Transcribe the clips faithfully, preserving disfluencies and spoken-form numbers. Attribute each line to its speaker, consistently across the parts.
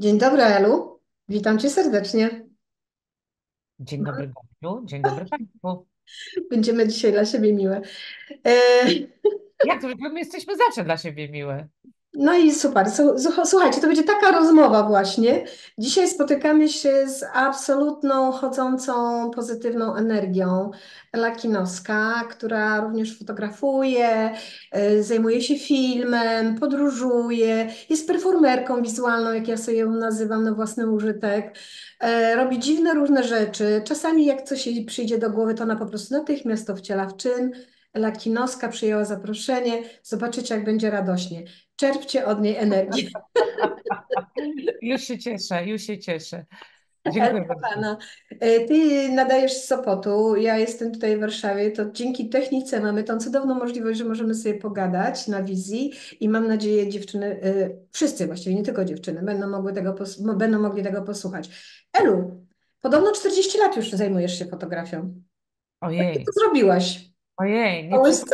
Speaker 1: Dzień dobry, Elu. Witam cię serdecznie.
Speaker 2: Dzień dobry, Gosiu. Dzień dobry Państwu.
Speaker 1: Będziemy dzisiaj dla siebie miłe. E,
Speaker 2: Jak to, my jesteśmy zawsze dla siebie miłe.
Speaker 1: no i super. Su- su- Słuchajcie, to będzie taka rozmowa właśnie. Dzisiaj spotykamy się z absolutną, chodzącą, pozytywną energią. Ela Kinowska, która również fotografuje, e, zajmuje się filmem, podróżuje, jest performerką wizualną, jak ja sobie ją nazywam na własny użytek. E, Robi dziwne różne rzeczy. Czasami jak coś jej przyjdzie do głowy, to ona po prostu natychmiast to wciela w czyn. Ela Kinowska przyjęła zaproszenie. Zobaczycie, jak będzie radośnie. Czerpcie od niej energię.
Speaker 2: Już się cieszę, już się cieszę. Dziękuję
Speaker 1: Elka
Speaker 2: bardzo.
Speaker 1: Pana, e, ty nadajesz z Sopotu, ja jestem tutaj w Warszawie, to dzięki technice mamy tą cudowną możliwość, że możemy sobie pogadać na wizji i mam nadzieję dziewczyny, e, wszyscy właściwie, nie tylko dziewczyny, będą mogły tego, pos- mo- będą mogli tego posłuchać. Elu, podobno czterdzieści lat już zajmujesz się fotografią. Co
Speaker 2: Ojej,
Speaker 1: zrobiłaś?
Speaker 2: ojej,
Speaker 1: O
Speaker 2: nie
Speaker 1: łysce?
Speaker 2: przesadzę.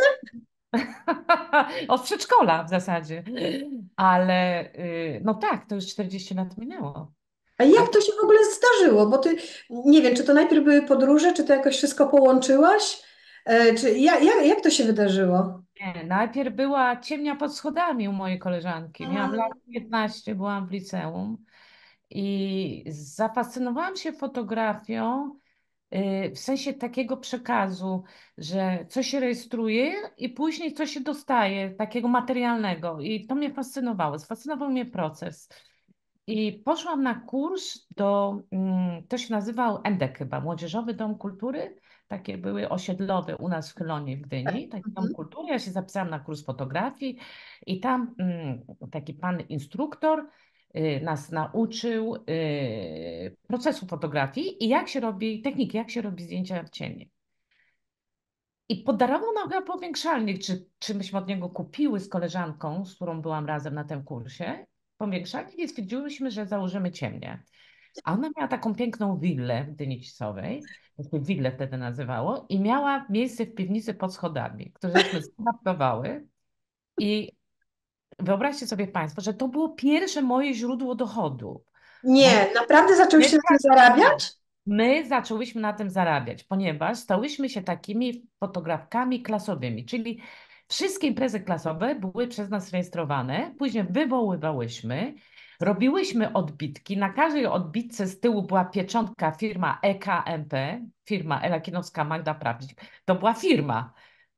Speaker 2: Od przedszkola w zasadzie. Ale y, no tak, to już czterdzieści lat minęło.
Speaker 1: A
Speaker 2: A
Speaker 1: jak to się w ogóle zdarzyło? Bo ty, nie wiem, czy to najpierw były podróże, czy to jakoś wszystko połączyłaś? E, Czy, jak, jak, jak to się wydarzyło?
Speaker 2: nie, najpierw była ciemnia pod schodami u mojej koleżanki. Miałam lat
Speaker 1: A,
Speaker 2: piętnaście, byłam w liceum i zafascynowałam się fotografią. Y, w sensie takiego przekazu, że coś się rejestruje i później coś się dostaje, takiego materialnego. I to mnie fascynowało. Sfascynował mnie proces. I poszłam na kurs do, mm, to się nazywał E N D E K chyba, Młodzieżowy Dom Kultury. Takie były osiedlowe u nas w Chylonie w
Speaker 1: tak.
Speaker 2: Gdyni, taki dom
Speaker 1: Mhm.
Speaker 2: kultury. Ja się zapisałam na kurs fotografii i tam mm, taki pan instruktor y, nas nauczył y, procesu fotografii i jak się robi, techniki, jak się robi zdjęcia w ciemni. I podarował nam chyba powiększalnik, czy, czy myśmy od niego kupiły z koleżanką, z którą byłam razem na tym kursie, powiększalnik i stwierdziłyśmy, że założymy ciemnię. A ona miała taką piękną willę w Dynicowej, to się willę wtedy nazywało, i miała miejsce w piwnicy pod schodami, które żeśmy zadaptowały. I wyobraźcie sobie Państwo, że to było pierwsze moje źródło dochodu. Bo
Speaker 1: Nie, naprawdę zaczęłyście na tym
Speaker 2: mieszkać nie.
Speaker 1: zarabiać?
Speaker 2: My zaczęłyśmy na tym zarabiać, ponieważ stałyśmy się takimi fotografkami klasowymi, czyli wszystkie imprezy klasowe były przez nas rejestrowane, później wywoływałyśmy, robiłyśmy odbitki, na każdej odbitce z tyłu była pieczątka firma E K M P, firma Ela Kinowska Magda Prawdzik, to była firma.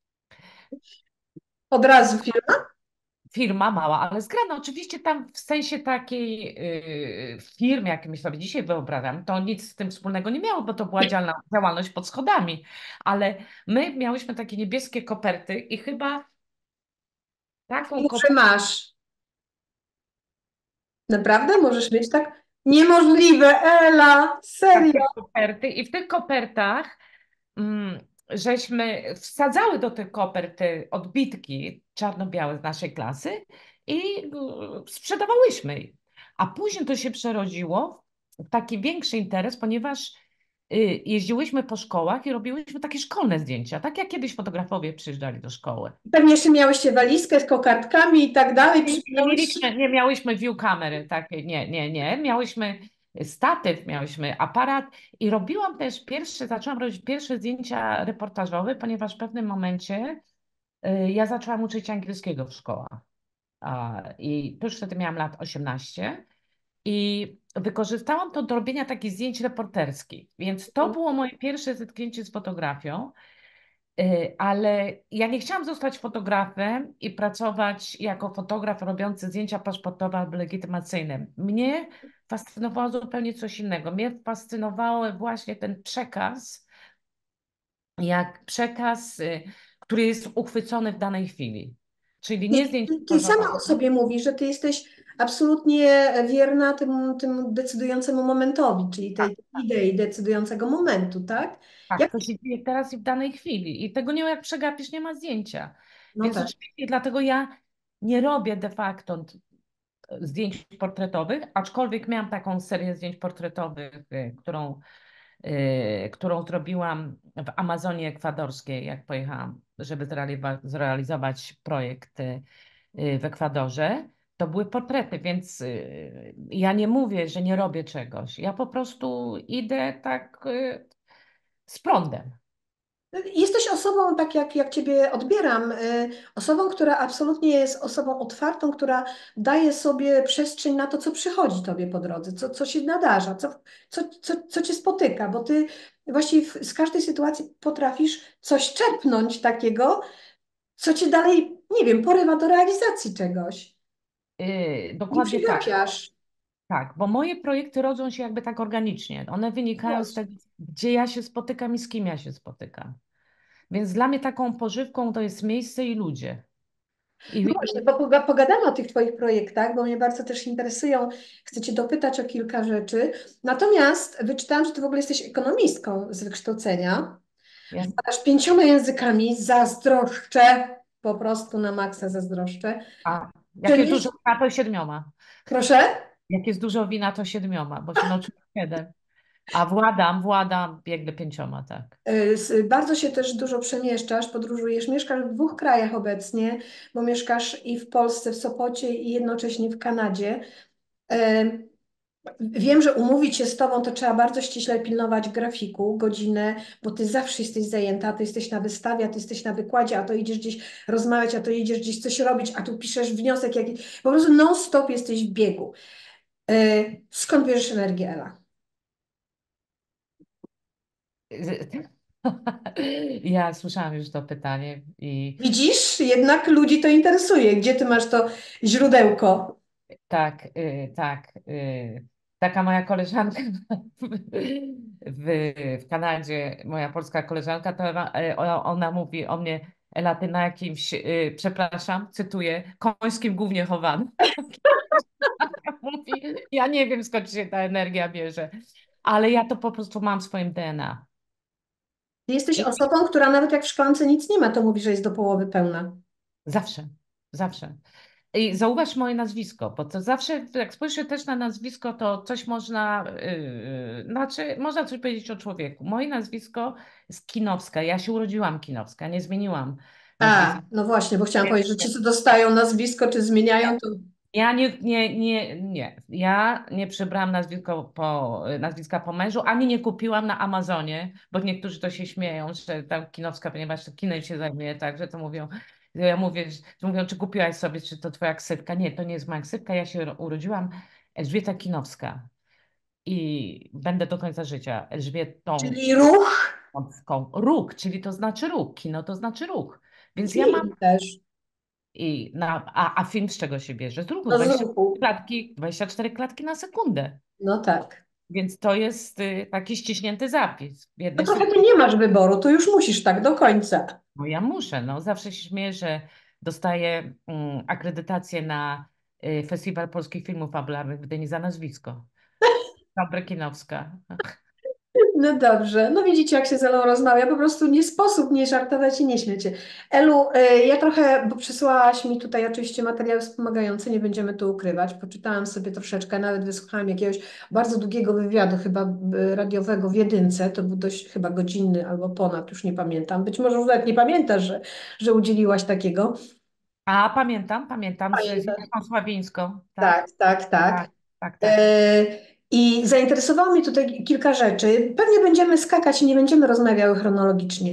Speaker 1: Od razu film?
Speaker 2: Firma mała, ale zgrana. Oczywiście tam w sensie takiej yy, firmy, jak my sobie dzisiaj wyobrażam, to nic z tym wspólnego nie miało, bo to była dzialna, działalność pod schodami. Ale my miałyśmy takie niebieskie koperty i chyba taką
Speaker 1: Mów, że
Speaker 2: kopertę,
Speaker 1: masz. Naprawdę możesz mieć tak? Niemożliwe, Ela, serio.
Speaker 2: takie koperty i w tych kopertach mm, żeśmy wsadzały do tych kopert te odbitki czarno-białe z naszej klasy i y, sprzedawałyśmy. je. A później to się przerodziło w taki większy interes, ponieważ y, jeździłyśmy po szkołach i robiłyśmy takie szkolne zdjęcia, tak jak kiedyś fotografowie przyjeżdżali do szkoły.
Speaker 1: Pewnie jeszcze miałyście walizkę z kokardkami i tak dalej.
Speaker 2: Nie, nie
Speaker 1: Przyjechałyście.
Speaker 2: mieliśmy, nie miałyśmy view kamery takiej, nie, nie, nie. Miałyśmy statyw, miałyśmy aparat i robiłam też pierwsze, zaczęłam robić pierwsze zdjęcia reportażowe, ponieważ w pewnym momencie y, ja zaczęłam uczyć angielskiego w szkołach. A, I to już wtedy miałam lat osiemnaście i wykorzystałam to do robienia takich zdjęć reporterskich. Więc to było moje pierwsze zetknięcie z fotografią. Y, Ale ja nie chciałam zostać fotografem i pracować jako fotograf robiący zdjęcia paszportowe albo legitymacyjne. Mnie fascynowało zupełnie coś innego. Mnie fascynował właśnie ten przekaz, jak przekaz, y, który jest uchwycony w danej chwili. Czyli
Speaker 1: Ty,
Speaker 2: nie zdjęcie
Speaker 1: ty, ty sama o
Speaker 2: pozowane.
Speaker 1: sobie mówisz, że ty jesteś absolutnie wierna tym, tym decydującemu momentowi, czyli
Speaker 2: Tak,
Speaker 1: tej idei decydującego momentu, tak? Jak?
Speaker 2: tak, to się dzieje teraz i w danej chwili. I tego nie ma jak przegapisz, nie ma zdjęcia.
Speaker 1: No
Speaker 2: Więc
Speaker 1: tak.
Speaker 2: oczywiście dlatego ja nie robię de facto zdjęć portretowych, aczkolwiek miałam taką serię zdjęć portretowych, y, którą, y, którą zrobiłam w Amazonie Ekwadorskiej, jak pojechałam, żeby zrealizować, zrealizować projekt y, w Ekwadorze. to były portrety, więc y, ja nie mówię, że nie robię czegoś. Ja po prostu idę tak y, z prądem.
Speaker 1: Jesteś osobą, tak jak, jak Ciebie odbieram, y, osobą, która absolutnie jest osobą otwartą, która daje sobie przestrzeń na to, co przychodzi Tobie po drodze, co, co się nadarza, co, co, co, co Cię spotyka, bo Ty właściwie w- z każdej sytuacji potrafisz coś czerpnąć takiego, co Cię dalej, nie wiem, porywa do realizacji czegoś.
Speaker 2: Y,
Speaker 1: Nie
Speaker 2: dokładnie tak.
Speaker 1: przegapiasz.
Speaker 2: Tak, bo moje projekty rodzą się jakby tak organicznie. One wynikają z tego, gdzie ja się spotykam i z kim ja się spotykam. Więc dla mnie taką pożywką to jest miejsce i ludzie. I,
Speaker 1: No właśnie, bo poga- pogadamy o tych Twoich projektach, bo mnie bardzo też interesują. Chcę Cię dopytać o kilka rzeczy. Natomiast wyczytałam, że Ty w ogóle jesteś ekonomistką z wykształcenia.
Speaker 2: ja,
Speaker 1: Aż pięcioma językami zazdroszczę, po prostu na maksa zazdroszczę.
Speaker 2: a jak jest
Speaker 1: Czyli,
Speaker 2: dużo wina, to siedmioma.
Speaker 1: proszę,
Speaker 2: Jak jest dużo wina, to siedmioma, bo się nauczyłam siedem. A władam, władam biegle pięcioma, tak.
Speaker 1: y, s- bardzo się też dużo przemieszczasz, podróżujesz. Mieszkasz w dwóch krajach obecnie, bo mieszkasz i w Polsce, w Sopocie, i jednocześnie w Kanadzie. Y, Wiem, że umówić się z tobą to trzeba bardzo ściśle pilnować grafiku, godzinę, bo ty zawsze jesteś zajęta, a ty jesteś na wystawie, a ty jesteś na wykładzie, a to idziesz gdzieś rozmawiać, a to idziesz gdzieś coś robić, a tu piszesz wniosek jakiś. Po prostu non-stop jesteś w biegu. E, Skąd bierzesz energię, Ela?
Speaker 2: Ja słyszałam już to pytanie i
Speaker 1: Widzisz, jednak ludzi to interesuje. Gdzie ty masz to źródełko?
Speaker 2: tak, y, tak. Y, taka moja koleżanka w, w Kanadzie, moja polska koleżanka, to ona, e, ona, ona mówi o mnie, Ela, ty na jakimś, y, przepraszam, cytuję, końskim gównie chowanym. Mówi, ja nie wiem, skąd się ta energia bierze, ale ja to po prostu mam w swoim D N A.
Speaker 1: Ty jesteś
Speaker 2: I
Speaker 1: osobą, która nawet jak w szklance nic nie ma, to mówi, że jest do połowy pełna.
Speaker 2: zawsze, zawsze. I zauważ moje nazwisko, bo to zawsze, jak spojrzysz też na nazwisko, to coś można, yy, znaczy, można coś powiedzieć o człowieku. Moje nazwisko jest Kinowska. Ja się urodziłam Kinowska, nie zmieniłam nazwiska.
Speaker 1: A, no właśnie, bo chciałam powiedzieć, że ci, co dostają nazwisko, czy zmieniają, to
Speaker 2: Ja nie, nie, nie, nie. Ja nie przybrałam nazwisko po, nazwiska po mężu, ani nie kupiłam na Amazonie, bo niektórzy to się śmieją, że tam Kinowska, ponieważ to kinem się zajmuje, tak, że to mówią. Ja mówię, że mówią, czy kupiłaś sobie, czy to twoja ksywka? Nie, to nie jest moja ksywka. Ja się urodziłam Elżbieta Kinowska i będę do końca życia Elżbietą
Speaker 1: czyli ruch,
Speaker 2: Kinowską. Róg, czyli to znaczy róg. Kino to znaczy ruch. Więc ja mam
Speaker 1: film też.
Speaker 2: i na, a, a film z czego się bierze? Z ruchu
Speaker 1: No z
Speaker 2: dwadzieścia cztery
Speaker 1: ruchu.
Speaker 2: klatki, dwadzieścia cztery klatki na sekundę.
Speaker 1: No tak.
Speaker 2: Więc to jest y, taki ściśnięty zapis. W
Speaker 1: No
Speaker 2: jednej
Speaker 1: trochę
Speaker 2: sekundzie.
Speaker 1: tu nie masz wyboru, tu już musisz tak do końca.
Speaker 2: No ja muszę, no zawsze się śmieję, że dostaję mm, akredytację na y, Festiwal Polskich Filmów Fabularnych w Gdyni za nazwisko. Fabrykinowska.
Speaker 1: No dobrze, no widzicie, jak się z Elą rozmawia, po prostu nie sposób nie żartować i nie śmiać się. Elu, y, ja trochę, bo przysłałaś mi tutaj oczywiście materiały wspomagające, nie będziemy tu ukrywać, poczytałam sobie troszeczkę, nawet wysłuchałam jakiegoś bardzo długiego wywiadu, chyba y, radiowego w Jedynce, to był dość chyba godzinny albo ponad, już nie pamiętam, być może już nawet nie pamiętasz, że, że udzieliłaś takiego.
Speaker 2: A pamiętam, pamiętam z, z
Speaker 1: Pamiętasz?
Speaker 2: Jolantą Sławińską.
Speaker 1: Tak,
Speaker 2: Tak,
Speaker 1: tak, tak.
Speaker 2: tak, tak, tak.
Speaker 1: E, I zainteresowało mnie tutaj kilka rzeczy. Pewnie będziemy skakać i nie będziemy rozmawiały chronologicznie.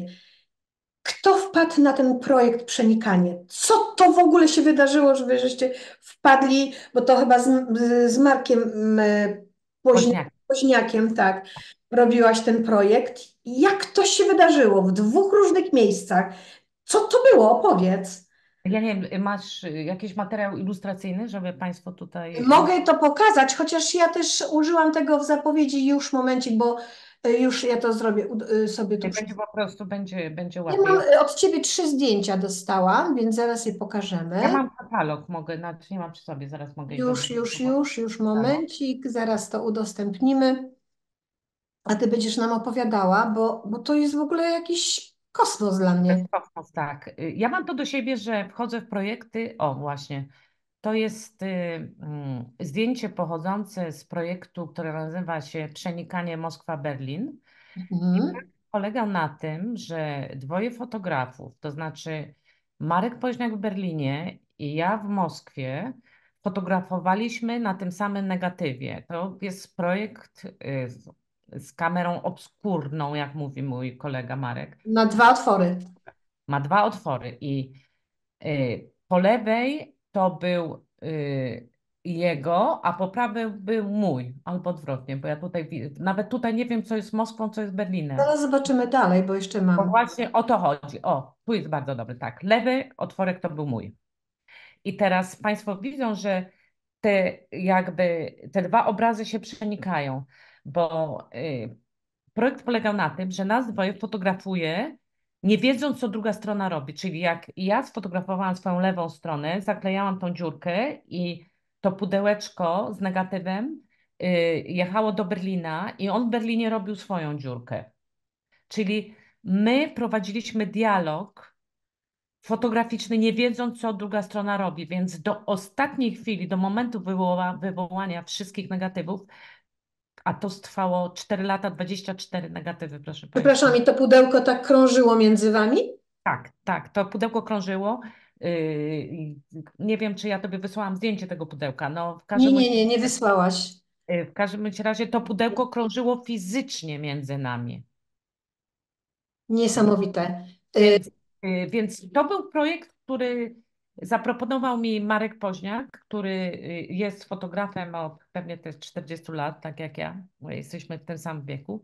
Speaker 1: Kto wpadł na ten projekt Przenikanie? Co to w ogóle się wydarzyło, żeby żeście wpadli, bo to chyba z, z z Markiem mm, e, Woźni-
Speaker 2: Woźniak.
Speaker 1: Woźniakiem, tak, robiłaś ten projekt. Jak to się wydarzyło w dwóch różnych miejscach? Co to było? Opowiedz.
Speaker 2: Ja nie wiem, masz y, jakiś materiał ilustracyjny, żeby Państwo tutaj.
Speaker 1: Mogę to pokazać, chociaż ja też użyłam tego w zapowiedzi już momencik, bo y, już ja to zrobię u- y, sobie tu.
Speaker 2: y,
Speaker 1: Przy...
Speaker 2: Będzie po prostu, będzie, będzie
Speaker 1: Ja mam
Speaker 2: łatwiej.
Speaker 1: y, od ciebie trzy zdjęcia dostałam, więc zaraz je
Speaker 2: Ja
Speaker 1: pokażemy.
Speaker 2: mam katalog, mogę, znaczy nie mam przy sobie, zaraz mogę iść do
Speaker 1: Już,
Speaker 2: biblioteki.
Speaker 1: już, już, już
Speaker 2: Katalog.
Speaker 1: momencik, zaraz to udostępnimy, a ty będziesz nam opowiadała, bo, bo to jest w ogóle jakiś kosmos dla
Speaker 2: To
Speaker 1: mnie.
Speaker 2: jest kosmos, tak. Y, Ja mam to do siebie, że wchodzę w projekty. O, właśnie. To jest y, mm, zdjęcie pochodzące z projektu, który nazywa się Przenikanie Moskwa-Berlin. I
Speaker 1: Mhm.
Speaker 2: polega na tym, że dwoje fotografów, to znaczy Marek Poźniak w Berlinie i ja w Moskwie, fotografowaliśmy na tym samym negatywie. To jest projekt y, z, z kamerą obskurną, jak mówi mój kolega Marek.
Speaker 1: Na dwa otwory.
Speaker 2: Ma dwa otwory i y, po lewej to był y, jego, a po prawej był mój, albo odwrotnie, bo ja tutaj, wi- nawet tutaj nie wiem, co jest Moskwą, co jest Berlinem.
Speaker 1: Zaraz zobaczymy dalej, bo jeszcze
Speaker 2: Bo
Speaker 1: mam.
Speaker 2: właśnie o to chodzi. O, tu jest bardzo dobry, tak. Lewy otworek to był mój. I teraz Państwo widzą, że te jakby te dwa obrazy się przenikają, bo y, projekt polegał na tym, że nas dwoje fotografuje, nie wiedząc, co druga strona robi. Czyli jak ja sfotografowałam swoją lewą stronę, zaklejałam tą dziurkę i to pudełeczko z negatywem y, jechało do Berlina i on w Berlinie robił swoją dziurkę. Czyli my prowadziliśmy dialog fotograficzny, nie wiedząc, co druga strona robi, więc do ostatniej chwili, do momentu wywoła, wywołania wszystkich negatywów, a to trwało cztery lata, dwadzieścia cztery negatywy, proszę
Speaker 1: Przepraszam,
Speaker 2: Państwa.
Speaker 1: i to pudełko tak krążyło między wami?
Speaker 2: Tak, tak, to pudełko krążyło. Yy, nie wiem, czy ja tobie wysłałam zdjęcie tego pudełka. No, w
Speaker 1: Nie,
Speaker 2: każdym
Speaker 1: nie,
Speaker 2: bądź,
Speaker 1: nie, nie wysłałaś.
Speaker 2: yy, w każdym bądź razie to pudełko krążyło fizycznie między nami.
Speaker 1: Niesamowite. Y,
Speaker 2: Więc, y, więc to był projekt, który zaproponował mi Marek Poźniak, który y, jest fotografem od pewnie też czterdziestu lat, tak jak ja, bo jesteśmy w tym samym wieku.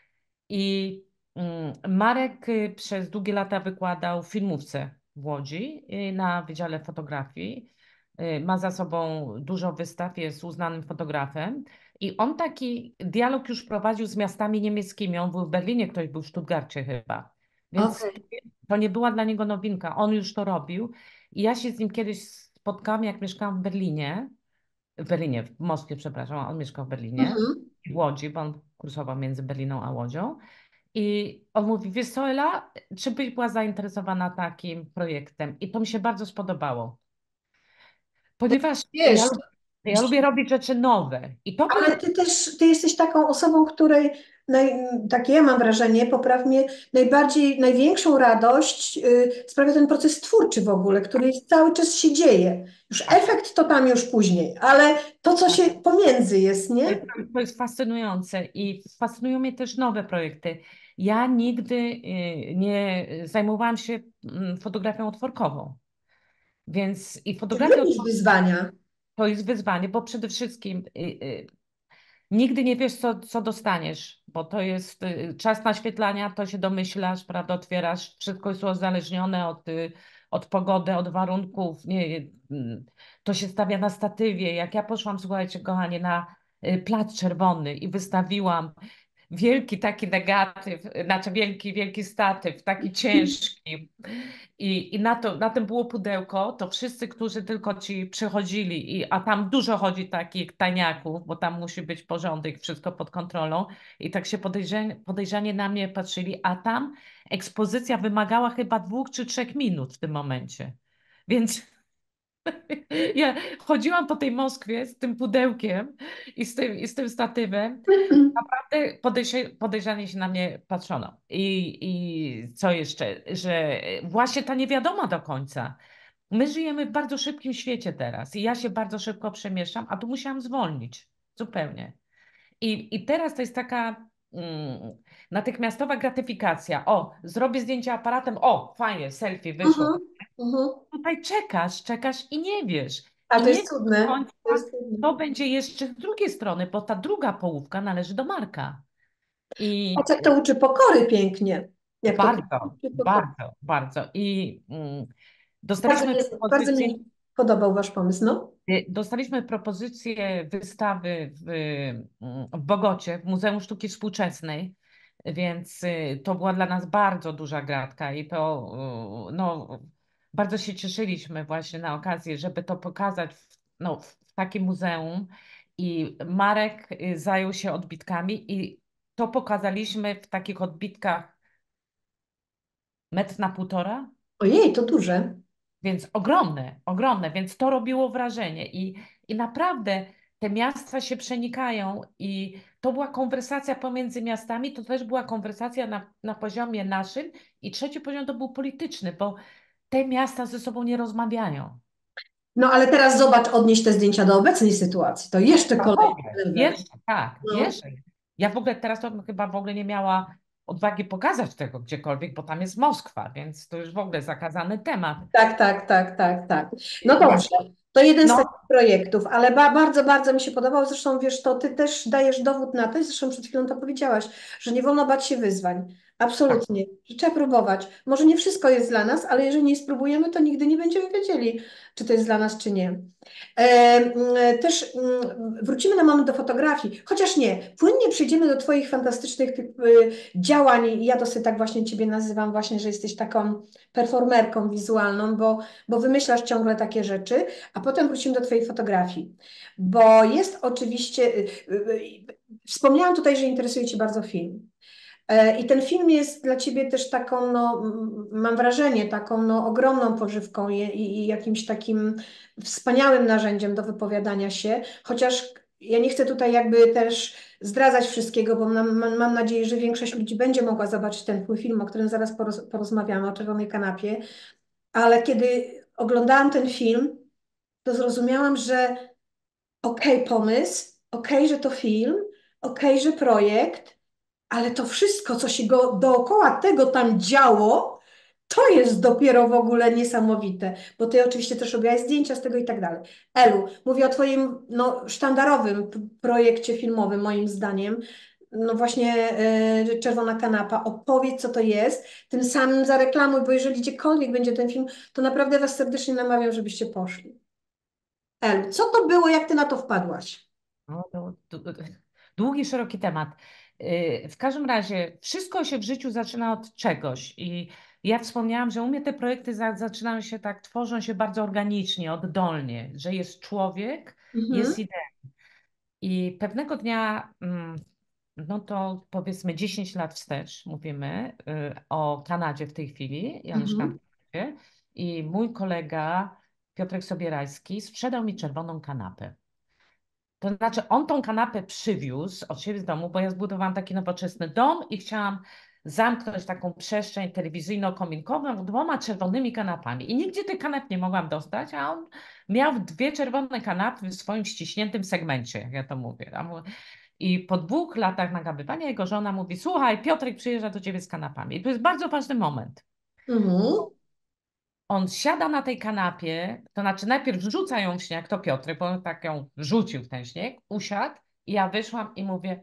Speaker 2: I mm, Marek y, przez długie lata wykładał w filmówce w Łodzi y, na Wydziale Fotografii. Y, Ma za sobą dużo wystaw, jest uznanym fotografem. I on taki dialog już prowadził z miastami niemieckimi. On był w Berlinie, ktoś był w Stuttgarcie chyba. Więc
Speaker 1: okej.
Speaker 2: to nie była dla niego nowinka. On już to robił. I ja się z nim kiedyś spotkałam, jak mieszkałam w Berlinie. W Berlinie, w Moskwie, przepraszam, a on mieszkał w Berlinie.
Speaker 1: Mhm.
Speaker 2: W Łodzi, bo on kursował między Berliną a Łodzią. I on mówi, wiesz co, Ela, czy byś była zainteresowana takim projektem? I to mi się bardzo spodobało, ponieważ ja,
Speaker 1: Wiesz,
Speaker 2: lub- ja lubię robić rzeczy nowe. I to
Speaker 1: ale
Speaker 2: był
Speaker 1: ty też, ty jesteś taką osobą, której, naj, takie ja mam wrażenie, popraw mnie, najbardziej, największą radość y, sprawia ten proces twórczy w ogóle, który jest, cały czas się dzieje. Już
Speaker 2: tak,
Speaker 1: efekt to tam już później, ale to, co
Speaker 2: tak.
Speaker 1: się pomiędzy jest,
Speaker 2: To
Speaker 1: nie?
Speaker 2: jest, to jest fascynujące i fascynują mnie też nowe projekty. Ja nigdy y, nie zajmowałam się mm, fotografią otworkową, więc i
Speaker 1: Ty
Speaker 2: fotografia
Speaker 1: lubisz
Speaker 2: otworkowa
Speaker 1: wyzwania.
Speaker 2: to jest wyzwanie, bo przede wszystkim y, y, nigdy nie wiesz, co, co dostaniesz, bo to jest y, czas naświetlania, to się domyślasz, prawda, otwierasz, wszystko jest uzależnione od, y, od pogody, od warunków, nie, y, to się stawia na statywie. Jak ja poszłam, słuchajcie, kochanie, na y, Plac Czerwony i wystawiłam wielki taki negatyw, znaczy wielki, wielki statyw, taki ciężki. I, i na, to, na tym było pudełko, to wszyscy, którzy tylko ci przychodzili, i, a tam dużo chodzi takich taniaków, bo tam musi być porządek, wszystko pod kontrolą. I tak się podejrzanie, podejrzanie na mnie patrzyli, a tam ekspozycja wymagała chyba dwóch czy trzech minut w tym momencie. Więc ja chodziłam po tej Moskwie z tym pudełkiem i z tym, i z tym statywem. Naprawdę podejrze- podejrzanie się na mnie patrzono. I, I co jeszcze? Że właśnie ta niewiadoma do końca. My żyjemy w bardzo szybkim świecie teraz i ja się bardzo szybko przemieszczam, a tu musiałam zwolnić zupełnie. I, i teraz to jest taka mm, natychmiastowa gratyfikacja. O, zrobię zdjęcie aparatem, o, fajnie, selfie wyszło.
Speaker 1: Mhm, mhm.
Speaker 2: Tutaj czekasz, czekasz i nie wiesz.
Speaker 1: A
Speaker 2: I
Speaker 1: to
Speaker 2: nie
Speaker 1: jest
Speaker 2: wiesz do
Speaker 1: cudne.
Speaker 2: końca,
Speaker 1: To jest cudne.
Speaker 2: to będzie jeszcze z drugiej strony, bo ta druga połówka należy do Marka. I
Speaker 1: Patrz, jak to uczy pokory pięknie. Jak to
Speaker 2: bardzo,
Speaker 1: uczy pokory.
Speaker 2: bardzo, bardzo. I mm,
Speaker 1: Bardzo, mi
Speaker 2: dostaliśmy
Speaker 1: jest, bardzo
Speaker 2: propozycję,
Speaker 1: mi podobał wasz pomysł, no.
Speaker 2: y, dostaliśmy propozycję wystawy w, mm, w Bogocie, w Muzeum Sztuki Współczesnej, więc y, to była dla nas bardzo duża gratka i to y, no, bardzo się cieszyliśmy właśnie na okazję, żeby to pokazać w, no, w takim muzeum. I Marek y, zajął się odbitkami i to pokazaliśmy w takich odbitkach metr na półtora.
Speaker 1: Ojej, to duże.
Speaker 2: Więc ogromne, ogromne, więc to robiło wrażenie i, i naprawdę te miasta się przenikają i to była konwersacja pomiędzy miastami, to też była konwersacja na, na poziomie naszym i trzeci poziom to był polityczny, bo te miasta ze sobą nie rozmawiają.
Speaker 1: No ale teraz zobacz, odnieś te zdjęcia do obecnej sytuacji. To jeszcze
Speaker 2: No w
Speaker 1: kolejny
Speaker 2: ogóle,
Speaker 1: level.
Speaker 2: jeszcze, tak,
Speaker 1: No.
Speaker 2: jeszcze. Ja w ogóle teraz to bym chyba w ogóle nie miała odwagi pokazać tego gdziekolwiek, bo tam jest Moskwa, więc to już w ogóle zakazany temat.
Speaker 1: Tak, tak, tak, tak, tak. No
Speaker 2: Jak,
Speaker 1: dobrze. To jeden z
Speaker 2: no,
Speaker 1: takich projektów, ale ba bardzo, bardzo mi się podobał. Zresztą wiesz, to ty też dajesz dowód na to, i zresztą przed chwilą to powiedziałaś, że nie wolno bać się wyzwań.
Speaker 2: tak.
Speaker 1: Absolutnie. Że trzeba próbować. Może nie wszystko jest dla nas, ale jeżeli nie spróbujemy, to nigdy nie będziemy wiedzieli, czy to jest dla nas, czy nie. E, mm, Też mm, wrócimy na moment do fotografii, chociaż nie, płynnie przejdziemy do Twoich fantastycznych tych, y, działań. Ja to sobie tak właśnie Ciebie nazywam, właśnie, że jesteś taką performerką wizualną, bo, bo wymyślasz ciągle takie rzeczy, a potem wrócimy do Twojej fotografii, bo jest oczywiście, y, y, y, wspomniałam tutaj, że interesuje Cię bardzo film. E, I ten film jest dla ciebie też taką, no, m, mam wrażenie, taką no, ogromną pożywką i, i, i jakimś takim wspaniałym narzędziem do wypowiadania się, chociaż ja nie chcę tutaj jakby też zdradzać wszystkiego, bo mam, mam, mam nadzieję, że większość ludzi będzie mogła zobaczyć ten twój film, o którym zaraz poroz, porozmawiamy, o Czerwonej kanapie, ale kiedy oglądałam ten film, to zrozumiałam, że okej pomysł, okej, że to film, okej, że projekt, ale to wszystko, co się go dookoła tego tam działo, to jest dopiero w ogóle niesamowite, bo ty oczywiście też robiłaś zdjęcia z tego i tak dalej. Elu, mówię o twoim no, sztandarowym p- projekcie filmowym, moim zdaniem. No właśnie y, Czerwona kanapa. Opowiedz, co to jest. Tym samym zareklamuj, bo jeżeli gdziekolwiek będzie ten film, to naprawdę was serdecznie namawiam, żebyście poszli. Elu, co to było, jak ty na to wpadłaś?
Speaker 2: No, to, to, długi, szeroki temat. Yy, W każdym razie wszystko się w życiu zaczyna od czegoś i ja wspomniałam, że u mnie te projekty za, zaczynają się tak, tworzą się bardzo organicznie, oddolnie, że jest człowiek, jest
Speaker 1: Mhm,
Speaker 2: idea. I pewnego dnia, mm, no to powiedzmy dziesięć lat wstecz mówimy y, o Kanadzie w tej chwili, ja mieszkam
Speaker 1: mhm,
Speaker 2: w Kanadzie i mój kolega Piotrek Sobierajski sprzedał mi czerwoną kanapę. To znaczy, on tą kanapę przywiózł od siebie z domu, bo ja zbudowałam taki nowoczesny dom i chciałam zamknąć taką przestrzeń telewizyjno-kominkową dwoma czerwonymi kanapami. I nigdzie tych kanap nie mogłam dostać, a on miał dwie czerwone kanapy w swoim ściśniętym segmencie, jak ja to mówię. A mu- I po dwóch latach nagabywania jego żona mówi: Słuchaj, Piotrek przyjeżdża do ciebie z kanapami. I to jest bardzo ważny moment.
Speaker 1: mhm.
Speaker 2: On siada na tej kanapie, to znaczy najpierw wrzuca ją w śnieg, to Piotrek, bo on tak ją wrzucił w ten śnieg, usiadł i ja wyszłam i mówię: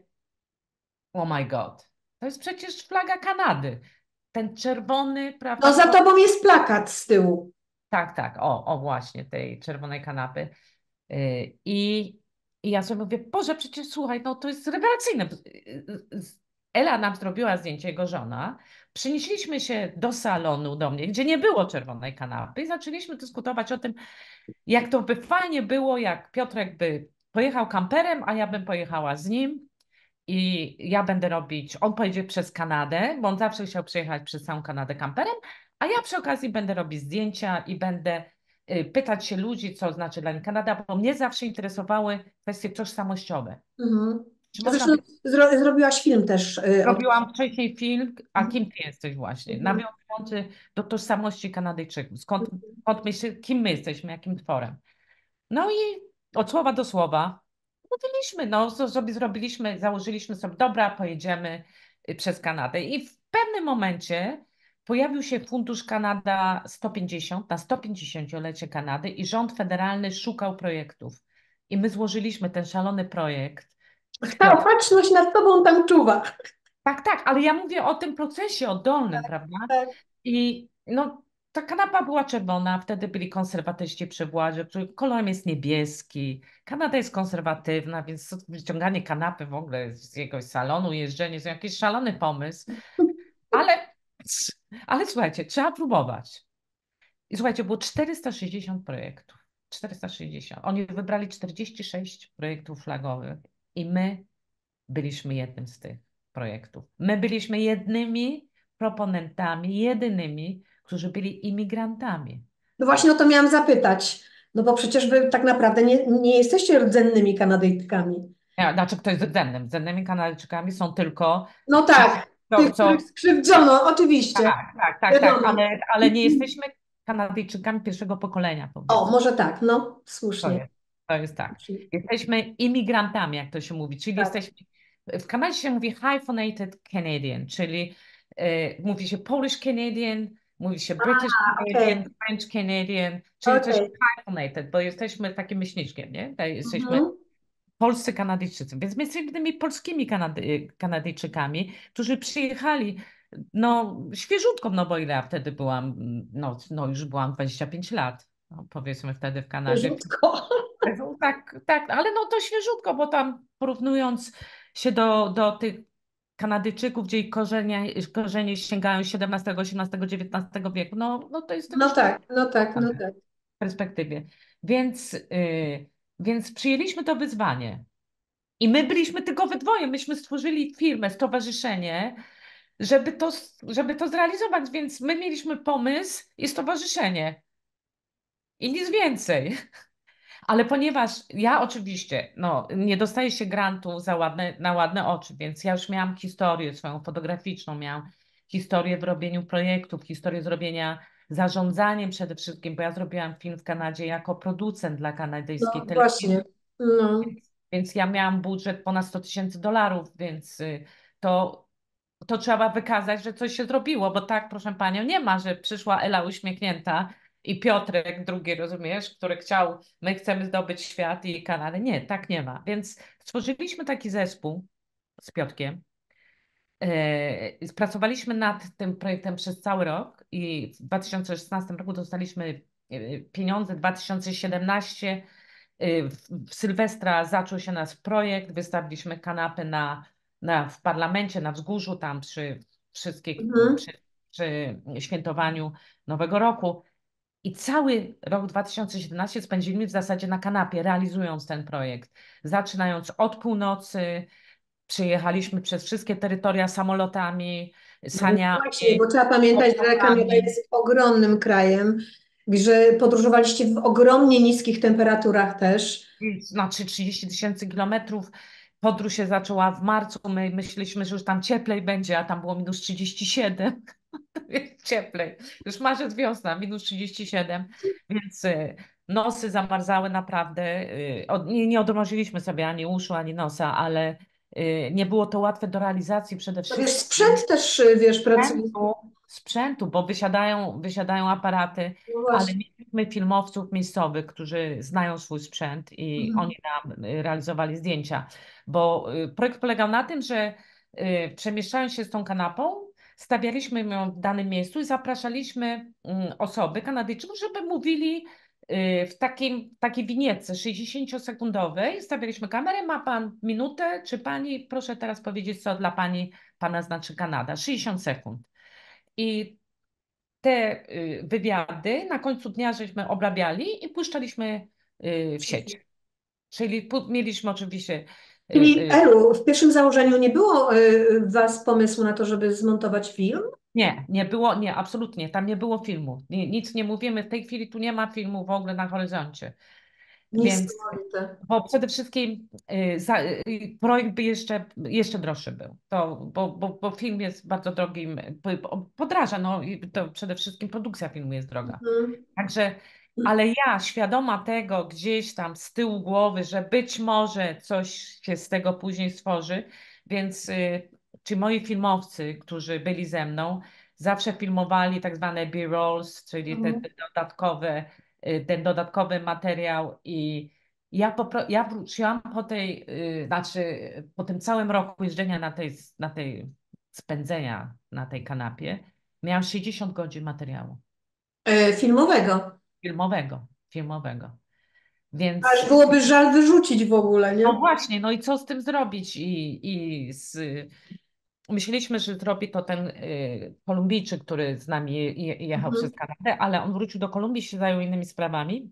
Speaker 2: Oh my God, to jest przecież flaga Kanady. Ten czerwony,
Speaker 1: No
Speaker 2: prawda,
Speaker 1: za
Speaker 2: kolor.
Speaker 1: tobą jest plakat z tyłu.
Speaker 2: Tak, tak, o, o właśnie, tej czerwonej kanapy. Yy, I, I ja sobie mówię: Boże, przecież słuchaj, no to jest rewelacyjne. Yy, yy, Ela nam zrobiła zdjęcie, jego żona. Przynieśliśmy się do salonu do mnie, gdzie nie było czerwonej kanapy i zaczęliśmy dyskutować o tym, jak to by fajnie było, jak Piotrek by pojechał kamperem, a ja bym pojechała z nim i ja będę robić, on pojedzie przez Kanadę, bo on zawsze chciał przejechać przez całą Kanadę kamperem, a ja przy okazji będę robić zdjęcia i będę y, pytać się ludzi, co znaczy dla nich Kanada, bo mnie zawsze interesowały kwestie tożsamościowe.
Speaker 1: Mhm.
Speaker 2: Czy można
Speaker 1: Zresztą
Speaker 2: być.
Speaker 1: zro, zrobiłaś film też y, o tym.
Speaker 2: Robiłam wcześniej film, a
Speaker 1: Mhm.
Speaker 2: kim ty jesteś właśnie?
Speaker 1: Mhm.
Speaker 2: Nawiązujący do tożsamości Kanadyjczyków. Skąd, skąd my się, kim my jesteśmy, jakim tworem? No i od słowa do słowa mówiliśmy, no co sobie zrobiliśmy, założyliśmy sobie, dobra, pojedziemy y, przez Kanadę. I w pewnym momencie pojawił się Fundusz Kanada sto pięćdziesiąt na sto pięćdziesięciolecie Kanady i rząd federalny szukał projektów. I my złożyliśmy ten szalony projekt z
Speaker 1: Ta
Speaker 2: Piotrem.
Speaker 1: opatrzność nad tobą tam czuwa.
Speaker 2: Tak, tak, ale ja mówię o tym procesie oddolnym, prawda?
Speaker 1: Tak.
Speaker 2: I no, ta kanapa była czerwona, wtedy byli konserwatyści przy władzy, który kolorem jest niebieski. Kanada jest konserwatywna, więc wyciąganie kanapy w ogóle z jakiegoś salonu, jeżdżenie, to jakiś szalony pomysł. Ale, ale słuchajcie, trzeba próbować. I słuchajcie, było czterysta sześćdziesiąt projektów. czterysta sześćdziesiąt. Oni wybrali czterdzieści sześć projektów flagowych i my byliśmy jednym z tych projektów. My byliśmy jednymi proponentami, jedynymi, którzy byli imigrantami.
Speaker 1: No właśnie o to miałam zapytać. No bo przecież wy tak naprawdę nie, nie jesteście rdzennymi Kanadyjkami.
Speaker 2: Ja, znaczy, kto jest rdzennym? Rdzennymi Kanadyjczykami są tylko
Speaker 1: No
Speaker 2: ci,
Speaker 1: tak,
Speaker 2: co,
Speaker 1: tych, których
Speaker 2: co
Speaker 1: skrzywdzono, oczywiście.
Speaker 2: tak, tak, tak, tak,
Speaker 1: Wiadomo.
Speaker 2: ale, ale nie jesteśmy Kanadyjczykami pierwszego pokolenia,
Speaker 1: O,
Speaker 2: powiedzmy.
Speaker 1: może tak, no,
Speaker 2: To
Speaker 1: słusznie.
Speaker 2: jest, to jest tak. Jesteśmy imigrantami, jak to się mówi, czyli
Speaker 1: Tak.
Speaker 2: jesteśmy, w Kanadzie się mówi hyphenated Canadian, czyli e, mówi się Polish Canadian, mówi się British
Speaker 1: A,
Speaker 2: Canadian,
Speaker 1: okej,
Speaker 2: French Canadian, czyli coś
Speaker 1: okej.
Speaker 2: hyphenated, bo jesteśmy takim myślniczkiem, nie? Tutaj jesteśmy
Speaker 1: Mhm.
Speaker 2: polscy Kanadyjczycy, więc my jesteśmy tymi polskimi Kanady, Kanadyjczykami, którzy przyjechali, no świeżutko, no bo ile ja wtedy byłam, no, no już byłam dwadzieścia pięć lat, no, powiedzmy wtedy w Kanadzie.
Speaker 1: Świeżutko.
Speaker 2: No, tak, tak, ale no to świeżutko, bo tam porównując się do, do tych Kanadyjczyków, gdzie ich korzenie, korzenie sięgają siedemnastego, osiemnastego, dziewiętnastego wieku, no, no to jestem
Speaker 1: No
Speaker 2: już po
Speaker 1: tak, no tak, no
Speaker 2: w
Speaker 1: tak.
Speaker 2: perspektywie. Więc, yy, więc przyjęliśmy to wyzwanie. I my byliśmy tylko we dwoje, myśmy stworzyli firmę, stowarzyszenie, żeby to, żeby to zrealizować, więc my mieliśmy pomysł i stowarzyszenie. I nic więcej. Ale ponieważ ja oczywiście no, nie dostaję się grantu za ładne, na ładne oczy, więc ja już miałam historię swoją fotograficzną, miałam historię w robieniu projektów, historię zrobienia zarządzaniem przede wszystkim, bo ja zrobiłam film w Kanadzie jako producent dla kanadyjskiej
Speaker 1: No
Speaker 2: telewizji,
Speaker 1: właśnie. No.
Speaker 2: więc, więc ja miałam budżet ponad sto tysięcy dolarów, więc y, to to trzeba wykazać, że coś się zrobiło, bo tak, proszę panią, nie ma, że przyszła Ela uśmiechnięta i Piotrek drugi, rozumiesz, który chciał, my chcemy zdobyć świat i Kanadę. Nie, tak nie ma. Więc stworzyliśmy taki zespół z Piotkiem. E, Pracowaliśmy nad tym projektem przez cały rok i w dwa tysiące szesnastym roku dostaliśmy e, pieniądze. dwa tysiące siedemnastym e, w, w Sylwestra zaczął się nasz projekt. Wystawiliśmy kanapy na, na, w parlamencie, na wzgórzu, tam przy wszystkich,
Speaker 1: Mhm.
Speaker 2: przy, przy świętowaniu Nowego Roku. I cały rok dwa tysiące siedemnasty spędziliśmy w zasadzie na kanapie, realizując ten projekt. Zaczynając od północy, przyjechaliśmy przez wszystkie terytoria samolotami,
Speaker 1: No właśnie,
Speaker 2: saniami,
Speaker 1: bo trzeba pamiętać, że Kanada
Speaker 2: pociągami.
Speaker 1: jest ogromnym krajem, że podróżowaliście w ogromnie niskich temperaturach też.
Speaker 2: I Znaczy trzydzieści tysięcy kilometrów. Podróż się zaczęła w marcu. My myśleliśmy, że już tam cieplej będzie, a tam było minus trzydzieści siedem. Jest cieplej. Już marzec, wiosna, minus trzydzieści siedem, więc y, nosy zamarzały naprawdę. Y, od, nie, nie odmroziliśmy sobie ani uszu, ani nosa, ale y, nie było to łatwe do realizacji przede
Speaker 1: No wiesz,
Speaker 2: wszystkim.
Speaker 1: sprzęt też, y, wiesz, pracuje.
Speaker 2: sprzętu, sprzętu, bo wysiadają, wysiadają aparaty,
Speaker 1: No
Speaker 2: ale
Speaker 1: właśnie.
Speaker 2: mieliśmy filmowców miejscowych, którzy znają swój sprzęt i
Speaker 1: Mhm.
Speaker 2: oni nam y, realizowali zdjęcia, bo y, projekt polegał na tym, że y, przemieszczając się z tą kanapą, stawialiśmy ją w danym miejscu i zapraszaliśmy mm, osoby, Kanadyjczyków, żeby mówili y, w takim, takiej winietce sześćdziesięciosekundowej. Stawialiśmy kamerę, ma pan minutę, czy pani, proszę teraz powiedzieć, co dla pani pana znaczy Kanada, sześćdziesiąt sekund. I te y, wywiady na końcu dnia żeśmy obrabiali i puszczaliśmy y, w sieć. Czyli pu- mieliśmy oczywiście y,
Speaker 1: Czyli
Speaker 2: y,
Speaker 1: Elu, w pierwszym założeniu nie było y, w was pomysłu na to, żeby zmontować film?
Speaker 2: nie, nie było, nie, absolutnie, tam nie było filmu. Ni- Nic nie mówimy, w tej chwili tu nie ma filmu w ogóle na horyzoncie. Więc,
Speaker 1: Niesamowite.
Speaker 2: bo przede wszystkim y, za, y, projekt by jeszcze, jeszcze droższy był, to, bo, bo, bo film jest bardzo drogim, po- podraża, no i to przede wszystkim produkcja filmu jest droga.
Speaker 1: Mhm.
Speaker 2: Także, ale ja świadoma tego gdzieś tam z tyłu głowy, że być może coś się z tego później stworzy, więc y, ci moi filmowcy, którzy byli ze mną, zawsze filmowali tak zwane B-rolls, czyli te, te
Speaker 1: Mhm.
Speaker 2: dodatkowe, y, ten dodatkowy materiał i ja, popro- ja wróciłam po tej, y, znaczy po tym całym roku jeżdżenia na tej, na tej spędzenia na tej kanapie, miałam sześćdziesiąt godzin materiału
Speaker 1: E, filmowego.
Speaker 2: filmowego, filmowego. Więc
Speaker 1: Aż byłoby żal wyrzucić w ogóle,
Speaker 2: no
Speaker 1: nie?
Speaker 2: właśnie, no i co z tym zrobić? I, i z, myśleliśmy, że zrobi to ten y, Kolumbijczyk, który z nami je, je, jechał
Speaker 1: Mhm.
Speaker 2: przez Kanadę, ale on wrócił do Kolumbii, się zajął innymi sprawami,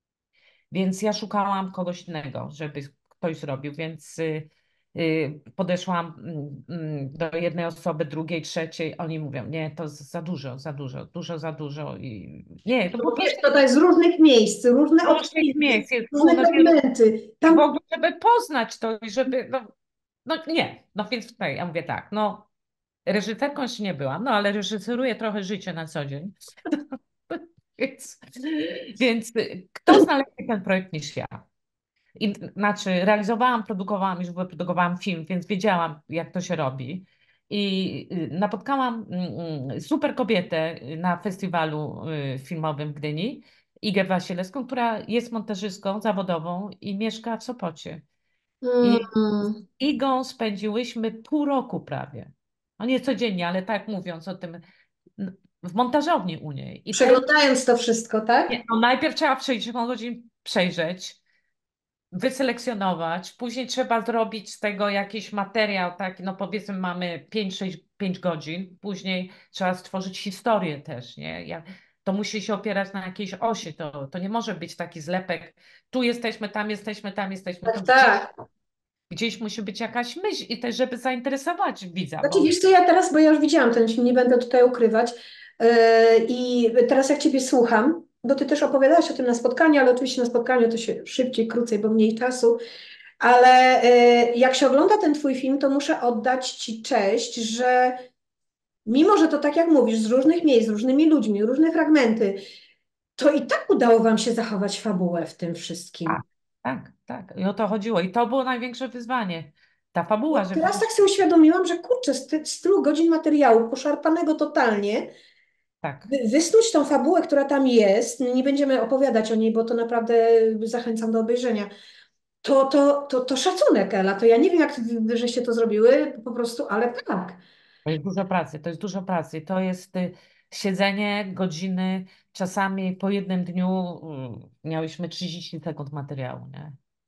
Speaker 2: więc ja szukałam kogoś innego, żeby ktoś zrobił, więc y, y, podeszłam mm, mm, do jednej osoby, drugiej, trzeciej, oni mówią, nie, to za dużo, za dużo, dużo za dużo i nie, to
Speaker 1: No
Speaker 2: po
Speaker 1: bo wiesz,
Speaker 2: prostu
Speaker 1: to jest z różnych miejsc, różne
Speaker 2: różnych
Speaker 1: odcinki,
Speaker 2: miejsc, jest
Speaker 1: różne
Speaker 2: pełno wielu.
Speaker 1: fragmenty.
Speaker 2: I w
Speaker 1: Tam
Speaker 2: ogóle, żeby poznać to i żeby, no, no nie, no więc tutaj ja mówię tak, no reżyserką jeszcze nie byłam, no ale reżyseruję trochę życie na co dzień. Więc, więc kto zna lepiej ten projekt niż ja? I, znaczy, realizowałam, produkowałam, już wyprodukowałam film, więc wiedziałam, jak to się robi. I y, napotkałam mm, mm, super kobietę na festiwalu y, filmowym w Gdyni, Igę Wasilewską, która jest montażystką zawodową i mieszka w Sopocie. I z
Speaker 1: Mm.
Speaker 2: Igą spędziłyśmy pół roku prawie. No nie codziennie, ale tak mówiąc o tym, n- w montażowni u niej. I ten,
Speaker 1: Przeglądając to wszystko, tak?
Speaker 2: nie, no najpierw trzeba w sześćdziesiąt godzin przejrzeć, wyselekcjonować, później trzeba zrobić z tego jakiś materiał, taki, no powiedzmy mamy pięć sześć pięć godzin, później trzeba stworzyć historię też, nie? Ja, to musi się opierać na jakiejś osi, to, to nie może być taki zlepek, tu jesteśmy, tam jesteśmy, tam jesteśmy, to
Speaker 1: Tak,
Speaker 2: gdzieś,
Speaker 1: tak.
Speaker 2: gdzieś musi być jakaś myśl i też, żeby zainteresować widza,
Speaker 1: Znaczy,
Speaker 2: bo
Speaker 1: wiesz co, ja teraz, bo ja już widziałam ten film, nie będę tutaj ukrywać. Yy, I teraz jak Ciebie słucham, bo Ty też opowiadałaś o tym na spotkaniu, ale oczywiście na spotkaniu to się szybciej, krócej, bo mniej czasu. Ale yy, jak się ogląda ten Twój film, to muszę oddać Ci cześć, że mimo, że to tak jak mówisz, z różnych miejsc, z różnymi ludźmi, różne fragmenty, to i tak udało Wam się zachować fabułę w tym
Speaker 2: tak,
Speaker 1: wszystkim.
Speaker 2: tak, tak, i o to chodziło i to było największe wyzwanie, ta fabuła,
Speaker 1: Bo
Speaker 2: żeby
Speaker 1: teraz tak sobie uświadomiłam, że kurczę, z, ty, z tylu godzin materiału, poszarpanego totalnie,
Speaker 2: tak.
Speaker 1: wy- wysnuć tą fabułę, która tam jest, nie będziemy opowiadać o niej, bo to naprawdę zachęcam do obejrzenia. To, to, to, to szacunek, Ela, to ja nie wiem, jak wy, wy żeście to zrobiły, po prostu, ale tak.
Speaker 2: To jest dużo pracy, to jest dużo pracy. To jest y, siedzenie, godziny, czasami po jednym dniu y, miałyśmy trzydzieści sekund materiału, nie?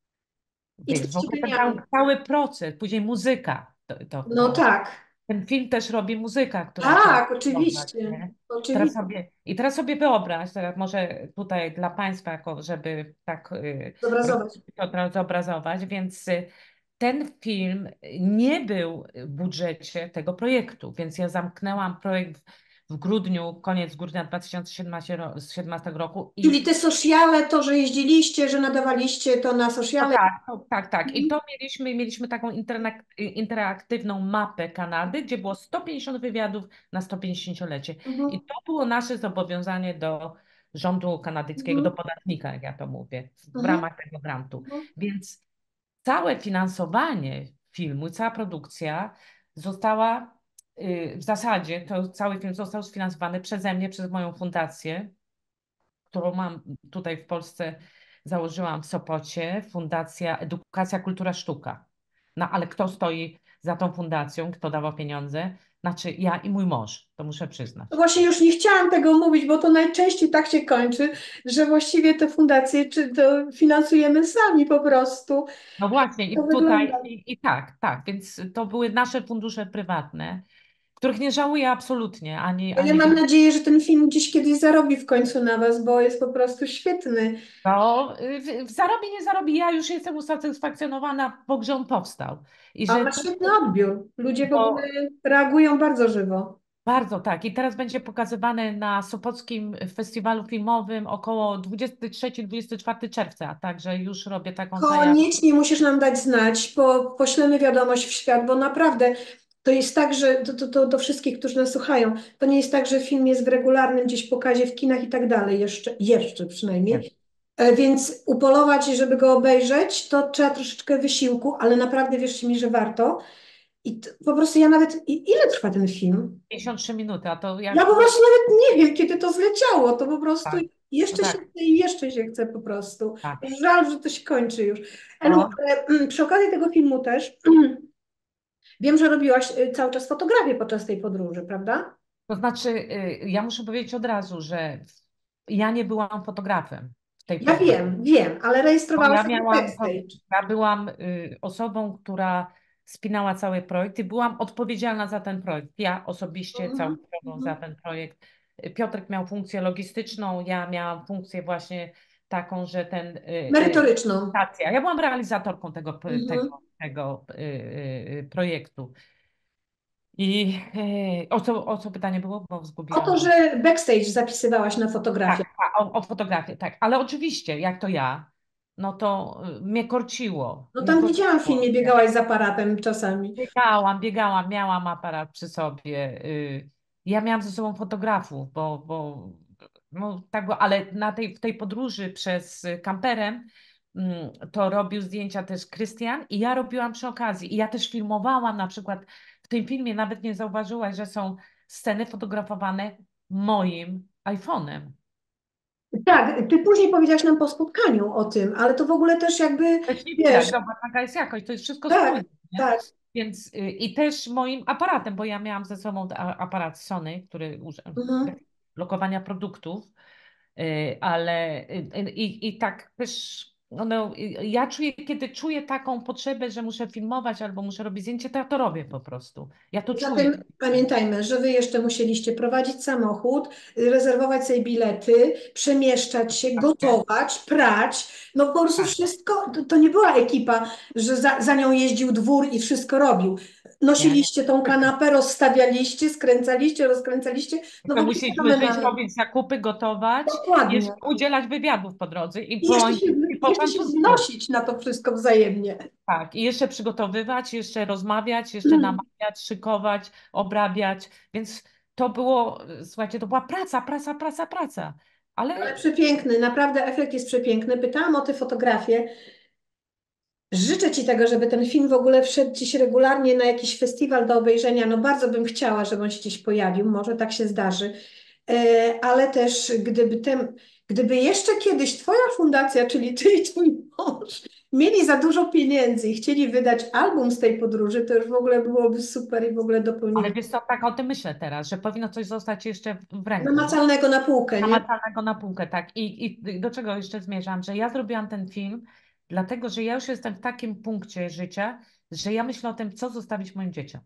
Speaker 1: I
Speaker 2: Wiesz, w
Speaker 1: treści
Speaker 2: ogóle ten cały,
Speaker 1: genialne.
Speaker 2: cały proces, później muzyka, to, to,
Speaker 1: No
Speaker 2: to,
Speaker 1: tak,
Speaker 2: ten film też robi muzyka, którą trzeba
Speaker 1: tak,
Speaker 2: oglądać,
Speaker 1: oczywiście,
Speaker 2: nie? Teraz
Speaker 1: oczywiście,
Speaker 2: sobie, i teraz sobie wyobraź, teraz może tutaj dla Państwa, jako żeby tak y,
Speaker 1: zobrazować.
Speaker 2: to teraz zobrazować, więc y, ten film nie był w budżecie tego projektu, więc ja zamknęłam projekt w, w grudniu, koniec grudnia dwa tysiące siedemnastego roku i
Speaker 1: Czyli te sociale, to, że jeździliście, że nadawaliście to na
Speaker 2: no
Speaker 1: sociale.
Speaker 2: tak, to, tak, tak. I
Speaker 1: Mhm.
Speaker 2: to mieliśmy, mieliśmy taką internak- interaktywną mapę Kanady, gdzie było sto pięćdziesiąt wywiadów na sto pięćdziesięciolecie.
Speaker 1: Mhm.
Speaker 2: I to było nasze zobowiązanie do rządu kanadyjskiego, do
Speaker 1: Mhm.
Speaker 2: podatnika, jak ja to mówię, w
Speaker 1: Mhm.
Speaker 2: ramach tego grantu.
Speaker 1: Mhm.
Speaker 2: Więc całe finansowanie filmu, cała produkcja została y, w zasadzie, to cały film został sfinansowany przeze mnie, przez moją fundację, którą mam tutaj w Polsce, założyłam w Sopocie, Fundacja Edukacja, Kultura, Sztuka. No ale kto stoi za tą fundacją, kto dawał pieniądze? Znaczy ja i mój mąż, to muszę
Speaker 1: No
Speaker 2: przyznać.
Speaker 1: właśnie już nie chciałam tego mówić, bo to najczęściej tak się kończy, że właściwie te fundacje czy to finansujemy sami po prostu.
Speaker 2: No właśnie
Speaker 1: To
Speaker 2: i tutaj
Speaker 1: wygląda.
Speaker 2: i, i tak, tak, więc to były nasze fundusze prywatne, których nie żałuję absolutnie, ani,
Speaker 1: To ja
Speaker 2: ani
Speaker 1: mam
Speaker 2: groszy.
Speaker 1: nadzieję, że ten film gdzieś kiedyś zarobi w końcu na was, bo jest po prostu świetny.
Speaker 2: No, w, w zarobi, nie zarobi, ja już jestem usatysfakcjonowana, bo grze on powstał. I
Speaker 1: A
Speaker 2: że
Speaker 1: ma
Speaker 2: to,
Speaker 1: świetny odbiór. Ludzie w ogóle
Speaker 2: bo
Speaker 1: reagują bardzo żywo.
Speaker 2: bardzo tak. I teraz będzie pokazywany na Sopockim Festiwalu Filmowym około dwudziestego trzeciego dwudziestego czwartego czerwca. Także już robię taką zajawkę.
Speaker 1: Koniecznie musisz nam dać znać, po, poślemy wiadomość w świat, bo naprawdę to jest tak, że to, to, to do wszystkich, którzy nas słuchają, to nie jest tak, że film jest w regularnym gdzieś pokazie w kinach i tak dalej, jeszcze, jeszcze
Speaker 2: Jest.
Speaker 1: przynajmniej. E, Więc upolować, żeby go obejrzeć, to trzeba troszeczkę wysiłku, ale naprawdę wierzcie mi, że warto. I t- po prostu ja nawet, i, ile trwa ten film?
Speaker 2: pięćdziesiąt trzy minuty, a to
Speaker 1: Ja
Speaker 2: jak.
Speaker 1: po prostu nawet nie wiem, kiedy to zleciało. To po prostu
Speaker 2: Tak, no
Speaker 1: jeszcze się
Speaker 2: tak,
Speaker 1: chce i jeszcze się chce po prostu.
Speaker 2: tak.
Speaker 1: Żal, że to się kończy już. Elu,
Speaker 2: No,
Speaker 1: ale mm, przy okazji tego filmu też wiem, że robiłaś y, cały czas fotografię podczas tej podróży, prawda?
Speaker 2: to znaczy, y, ja muszę powiedzieć od razu, że ja nie byłam fotografem w tej
Speaker 1: Ja
Speaker 2: podróży.
Speaker 1: wiem, wiem, ale
Speaker 2: Bo
Speaker 1: rejestrowałaś
Speaker 2: ja
Speaker 1: sobie
Speaker 2: miałam,
Speaker 1: backstage.
Speaker 2: ja byłam y, osobą, która spinała cały projekt i byłam odpowiedzialna za ten projekt. Ja osobiście całą
Speaker 1: Mhm,
Speaker 2: drogą za
Speaker 1: mhm.
Speaker 2: ten projekt. Y, Piotrek miał funkcję logistyczną, ja miałam funkcję właśnie taką, że ten y, y,
Speaker 1: Merytoryczną.
Speaker 2: realizacja. Ja byłam realizatorką tego, p-
Speaker 1: Mhm.
Speaker 2: tego, tego y, y, y, projektu. I y, o co, o co pytanie było? Bo
Speaker 1: O
Speaker 2: zgubiłam
Speaker 1: to,
Speaker 2: wątek.
Speaker 1: że backstage zapisywałaś na
Speaker 2: Tak,
Speaker 1: fotografię.
Speaker 2: a, o, o fotografię, tak. Ale oczywiście, jak to ja, no to y, mnie korciło.
Speaker 1: No
Speaker 2: Mnie
Speaker 1: tam widziałam w
Speaker 2: korciło.
Speaker 1: filmie, biegałaś z aparatem czasami.
Speaker 2: Biegałam, biegałam, miałam aparat przy sobie. y, Ja miałam ze sobą fotografów, bo, bo no, tak było, ale na tej, w tej podróży przez y, kamperem mm, to robił zdjęcia też Krystian i ja robiłam przy okazji. I ja też filmowałam na przykład w tym filmie, nawet nie zauważyłaś, że są sceny fotografowane moim iPhone'em.
Speaker 1: Tak, ty później powiedziałaś nam po spotkaniu o tym, ale to w ogóle też jakby,
Speaker 2: Też nie widać,
Speaker 1: wiesz,
Speaker 2: zobacz, jaka jest jakość, to jest wszystko spójne,
Speaker 1: tak,
Speaker 2: nie?
Speaker 1: tak.
Speaker 2: Więc y, i też moim aparatem, bo ja miałam ze sobą a- aparat Sony, który uży- do
Speaker 1: Mhm.
Speaker 2: lokowania produktów, y, ale y, y, i, i tak też no, no, y, ja czuję, kiedy czuję taką potrzebę, że muszę filmować albo muszę robić zdjęcie, to ja to robię po prostu. Ja to
Speaker 1: Poza
Speaker 2: czuję.
Speaker 1: tym pamiętajmy, że wy jeszcze musieliście prowadzić samochód, rezerwować sobie bilety, przemieszczać się,
Speaker 2: Tak,
Speaker 1: gotować, prać. No po prostu
Speaker 2: tak.
Speaker 1: wszystko, to, to nie była ekipa, że za, za nią jeździł dwór i wszystko robił.
Speaker 2: Nie, nie.
Speaker 1: Nosiliście tą kanapę, rozstawialiście, skręcaliście, rozkręcaliście. No
Speaker 2: To
Speaker 1: po prostu
Speaker 2: musieliśmy wyjść,
Speaker 1: fenomenalnie.
Speaker 2: robić zakupy, gotować, jeszcze
Speaker 1: Dokładnie.
Speaker 2: udzielać wywiadów po drodze i
Speaker 1: I
Speaker 2: po
Speaker 1: jeszcze się,
Speaker 2: angielsku, i po
Speaker 1: jeszcze się
Speaker 2: francusku.
Speaker 1: znosić na to wszystko wzajemnie.
Speaker 2: Tak, i jeszcze przygotowywać, jeszcze rozmawiać, jeszcze namawiać, szykować, obrabiać. Więc to było, słuchajcie, to była praca, praca, praca, praca.
Speaker 1: Ale
Speaker 2: Ale
Speaker 1: przepiękny, naprawdę efekt jest przepiękny. Pytałam o te fotografie. Życzę Ci tego, żeby ten film w ogóle wszedł dziś regularnie na jakiś festiwal do obejrzenia. No bardzo bym chciała, żeby on się gdzieś pojawił, może tak się zdarzy. E, ale też gdyby, tem, gdyby jeszcze kiedyś Twoja fundacja, czyli Ty i Twój mąż, mieli za dużo pieniędzy i chcieli wydać album z tej podróży, to już w ogóle byłoby super i w ogóle
Speaker 2: Ale
Speaker 1: dopełnienie
Speaker 2: wiesz co, tak o tym myślę teraz, że powinno coś zostać jeszcze w w ręku,
Speaker 1: namacalnego na półkę, nie?
Speaker 2: namacalnego na półkę, tak. I, I do czego jeszcze zmierzam, że ja zrobiłam ten film, dlatego że ja już jestem w takim punkcie życia, że ja myślę o tym, co zostawić moim dzieciom.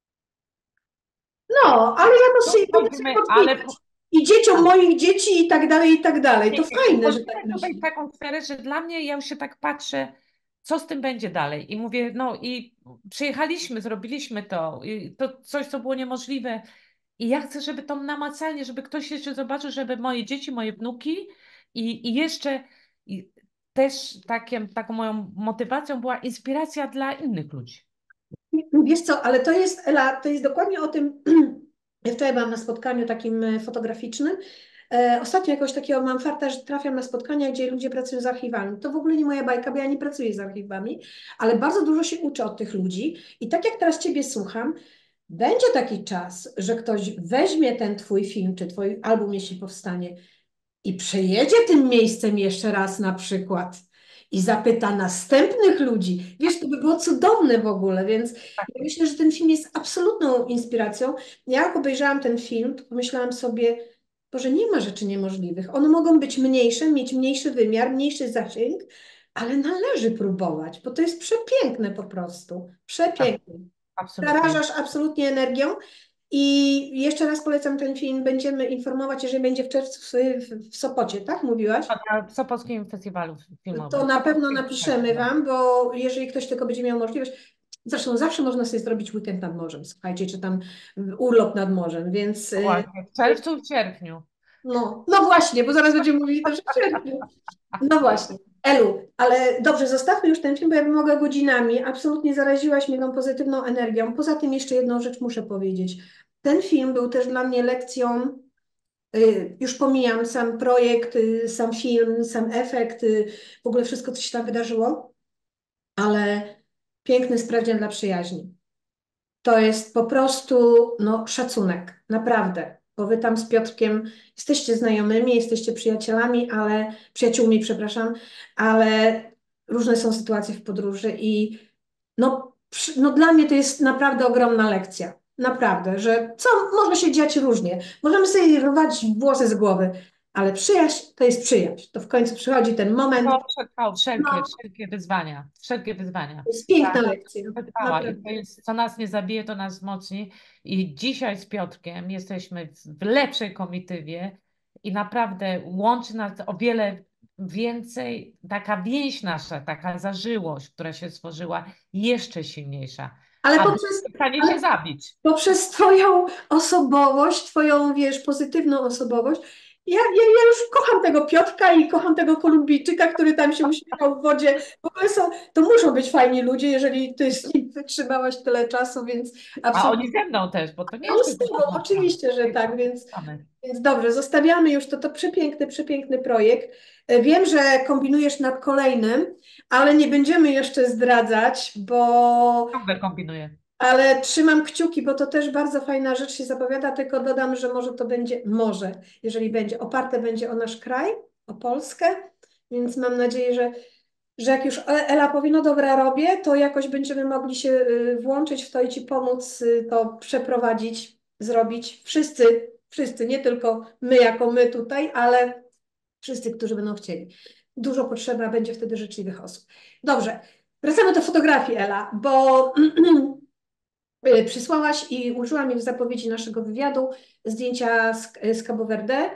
Speaker 1: No, ale ja to sobie będę sobie
Speaker 2: Chodzimy, ale
Speaker 1: podpinać. I dzieciom
Speaker 2: tak,
Speaker 1: moich dzieci i tak dalej, i tak dalej.
Speaker 2: nie,
Speaker 1: To
Speaker 2: nie, i
Speaker 1: fajne, że tak
Speaker 2: wchodzimy tutaj w
Speaker 1: myślisz.
Speaker 2: taką sferę, że dla mnie ja już się tak patrzę, co z tym będzie dalej. I mówię, no i przyjechaliśmy, zrobiliśmy to, i to coś, co było niemożliwe. I ja chcę, żeby to namacalnie, żeby ktoś jeszcze zobaczył, żeby moje dzieci, moje wnuki i, i jeszcze i też takiem, taką moją motywacją była inspiracja dla innych ludzi.
Speaker 1: Wiesz co, ale to jest, Ela, to jest dokładnie o tym. Ja wczoraj byłam na spotkaniu takim e, fotograficznym. E, ostatnio jakoś takiego mam farta, że trafiam na spotkania, gdzie ludzie pracują z archiwami. To w ogóle nie moja bajka, bo ja nie pracuję z archiwami, ale bardzo dużo się uczę od tych ludzi. I tak jak teraz Ciebie słucham, będzie taki czas, że ktoś weźmie ten Twój film, czy Twój album, jeśli powstanie, i przejedzie tym miejscem jeszcze raz na przykład i zapyta następnych ludzi. Wiesz, to by było cudowne w ogóle, więc ja myślę, że ten film jest absolutną inspiracją. Ja jak obejrzałam ten film, to pomyślałam sobie, Boże, nie ma rzeczy niemożliwych. One mogą być mniejsze, mieć mniejszy wymiar, mniejszy zasięg, ale należy próbować, bo to jest przepiękne po prostu.
Speaker 2: Tak,
Speaker 1: Przepiękne.
Speaker 2: absolutnie.
Speaker 1: Zarażasz absolutnie energią. I jeszcze raz polecam ten film. Będziemy informować, jeżeli będzie w czerwcu w, w, w Sopocie, tak mówiłaś?
Speaker 2: Na Sopockim Festiwalu
Speaker 1: To
Speaker 2: Filmowym.
Speaker 1: na pewno
Speaker 2: Sopockim
Speaker 1: napiszemy
Speaker 2: Festiwalu.
Speaker 1: Wam, bo jeżeli ktoś tylko będzie miał możliwość, zresztą zawsze można sobie zrobić weekend nad morzem, słuchajcie, czy tam urlop nad morzem, więc y,
Speaker 2: Właśnie, w czerwcu, w sierpniu.
Speaker 1: no, no właśnie, bo zaraz będziemy mówili też o sierpniu. No właśnie. Elu, ale dobrze, zostawmy już ten film, bo ja bym mogła godzinami. Absolutnie zaraziłaś mnie tą pozytywną energią. Poza tym jeszcze jedną rzecz muszę powiedzieć. Ten film był też dla mnie lekcją. Y, Już pomijam sam projekt, y, sam film, sam efekt, y, w ogóle wszystko, co się tam wydarzyło, ale piękny sprawdzian dla przyjaźni. To jest po prostu no, szacunek, naprawdę, bo wy tam z Piotrkiem jesteście znajomymi, jesteście przyjacielami, ale przyjaciółmi, przepraszam, ale różne są sytuacje w podróży i no, przy- no dla mnie to jest naprawdę ogromna lekcja. Naprawdę, że co może się dziać różnie. Możemy sobie rwać włosy z głowy, ale przyjaźń to jest przyjaźń. To w końcu przychodzi ten moment.
Speaker 2: To przetrwało wszelkie,
Speaker 1: No,
Speaker 2: wszelkie wyzwania, wszelkie wyzwania.
Speaker 1: to jest piękna
Speaker 2: Tak,
Speaker 1: lekcja.
Speaker 2: przetrwała i to
Speaker 1: Naprawdę.
Speaker 2: jest, co nas nie zabije, to nas wzmocni. I dzisiaj z Piotrkiem jesteśmy w w lepszej komitywie i naprawdę łączy nas o wiele więcej, taka więź nasza, taka zażyłość, która się stworzyła, jeszcze silniejsza.
Speaker 1: Ale
Speaker 2: A drugi
Speaker 1: poprzez,
Speaker 2: w stanie się
Speaker 1: ale
Speaker 2: zabić.
Speaker 1: poprzez Twoją osobowość, Twoją, wiesz, pozytywną osobowość, Ja, ja, ja już kocham tego Piotrka i kocham tego Kolumbijczyka, który tam się uśmiechał w wodzie. W ogóle są, to muszą być fajni ludzie, jeżeli ty z nim wytrzymałaś tyle czasu, więc
Speaker 2: A
Speaker 1: absolutnie.
Speaker 2: oni ze mną też, bo to nie
Speaker 1: A
Speaker 2: jest
Speaker 1: on z
Speaker 2: tylko
Speaker 1: tobą,
Speaker 2: samotna.
Speaker 1: oczywiście, że tak, więc,
Speaker 2: Mamy.
Speaker 1: więc dobrze, zostawiamy już to, to przepiękny, przepiękny projekt. E, Wiem, że kombinujesz nad kolejnym, ale nie będziemy jeszcze zdradzać, bo
Speaker 2: Ciągle kombinuję.
Speaker 1: ale trzymam kciuki, bo to też bardzo fajna rzecz się zapowiada, tylko dodam, że może to będzie, może, jeżeli będzie, oparte będzie o nasz kraj, o Polskę, więc mam nadzieję, że, że jak już Ela powie, no dobra, robię, to jakoś będziemy mogli się y, włączyć w to i Ci pomóc y, to przeprowadzić, zrobić. Wszyscy, wszyscy, nie tylko my jako my tutaj, ale wszyscy, którzy będą chcieli. Dużo potrzeba będzie wtedy życzliwych osób. Dobrze, wracamy do fotografii, Ela, bo Y, Przysłałaś i użyła mi w zapowiedzi naszego wywiadu zdjęcia z, z Cabo Verde, e,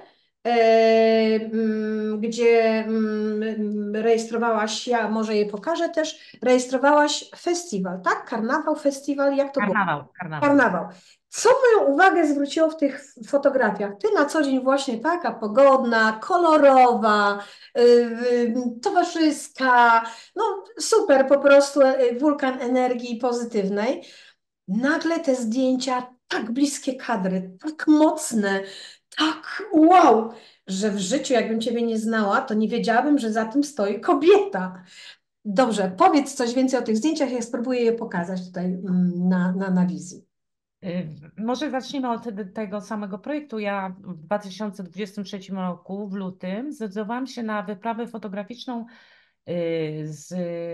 Speaker 1: mm, gdzie mm, rejestrowałaś, ja może je pokażę też, rejestrowałaś festiwal, tak? Karnawał, festiwal, jak to było?
Speaker 2: Karnawał, karnawał.
Speaker 1: Karnawał. Co moją uwagę zwróciło w tych fotografiach? Ty na co dzień właśnie taka pogodna, kolorowa, y, y, towarzyska, no super, po prostu y, wulkan energii pozytywnej. Nagle te zdjęcia, tak bliskie kadry, tak mocne, tak wow, że w życiu, jakbym Ciebie nie znała, to nie wiedziałabym, że za tym stoi kobieta. Dobrze, powiedz coś więcej o tych zdjęciach, ja spróbuję je pokazać tutaj mm, na, na, na wizji.
Speaker 2: Y, Może zacznijmy od te- tego samego projektu. Ja w dwa tysiące dwudziestym trzecim roku, w lutym, zdecydowałam się na wyprawę fotograficzną y, z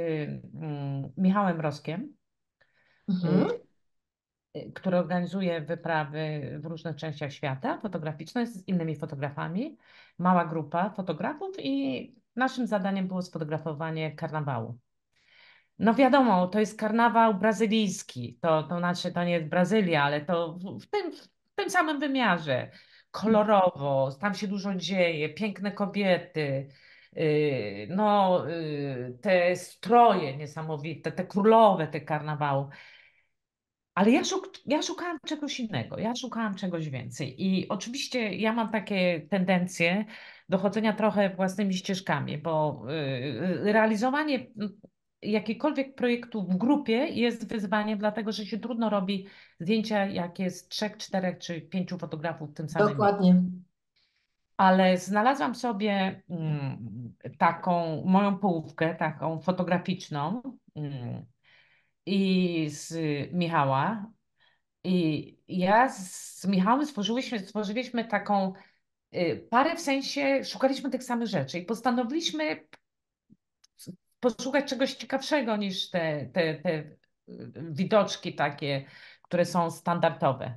Speaker 2: mm, Michałem Roskiem,
Speaker 1: Mhm.
Speaker 2: y, y, który organizuje wyprawy w różnych częściach świata fotograficzne z innymi fotografami. Mała grupa fotografów i naszym zadaniem było sfotografowanie karnawału. No wiadomo, to jest karnawał brazylijski. To, to znaczy, to nie jest Brazylia, ale to w, w tym, w tym samym wymiarze. Kolorowo, tam się dużo dzieje, piękne kobiety, yy, no, yy, te stroje niesamowite, te królowe te karnawału. Ale ja, szuk ja szukałam czegoś innego, ja szukałam czegoś więcej. I oczywiście ja mam takie tendencje do chodzenia trochę własnymi ścieżkami, bo y, realizowanie mm, jakikolwiek projektu w grupie jest wyzwaniem, dlatego że się trudno robi zdjęcia, jak jest trzech, czterech czy pięciu fotografów w tym samym miejscu.
Speaker 1: Dokładnie.
Speaker 2: Ale znalazłam sobie mm, taką moją połówkę, taką fotograficzną mm, i z Michała. I ja z Michałem stworzyliśmy, stworzyliśmy taką y, parę, w sensie szukaliśmy tych samych rzeczy i postanowiliśmy poszukać czegoś ciekawszego niż te, te, te y, widoczki takie, które są standardowe.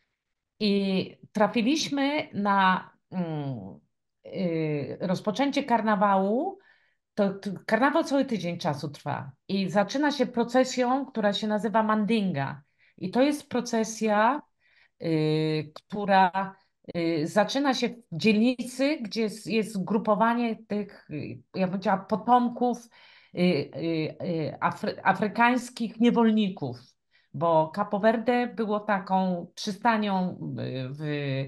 Speaker 2: I trafiliśmy na mm, y, rozpoczęcie karnawału. To, to karnawał cały tydzień czasu trwa i zaczyna się procesją, która się nazywa Mandinga. I to jest procesja, y, która y, zaczyna się w dzielnicy, gdzie jest, jest zgrupowanie tych, y, ja bym powiedziała, potomków y, y, y, afry, afrykańskich niewolników, bo Capo Verde było taką przystanią y, w,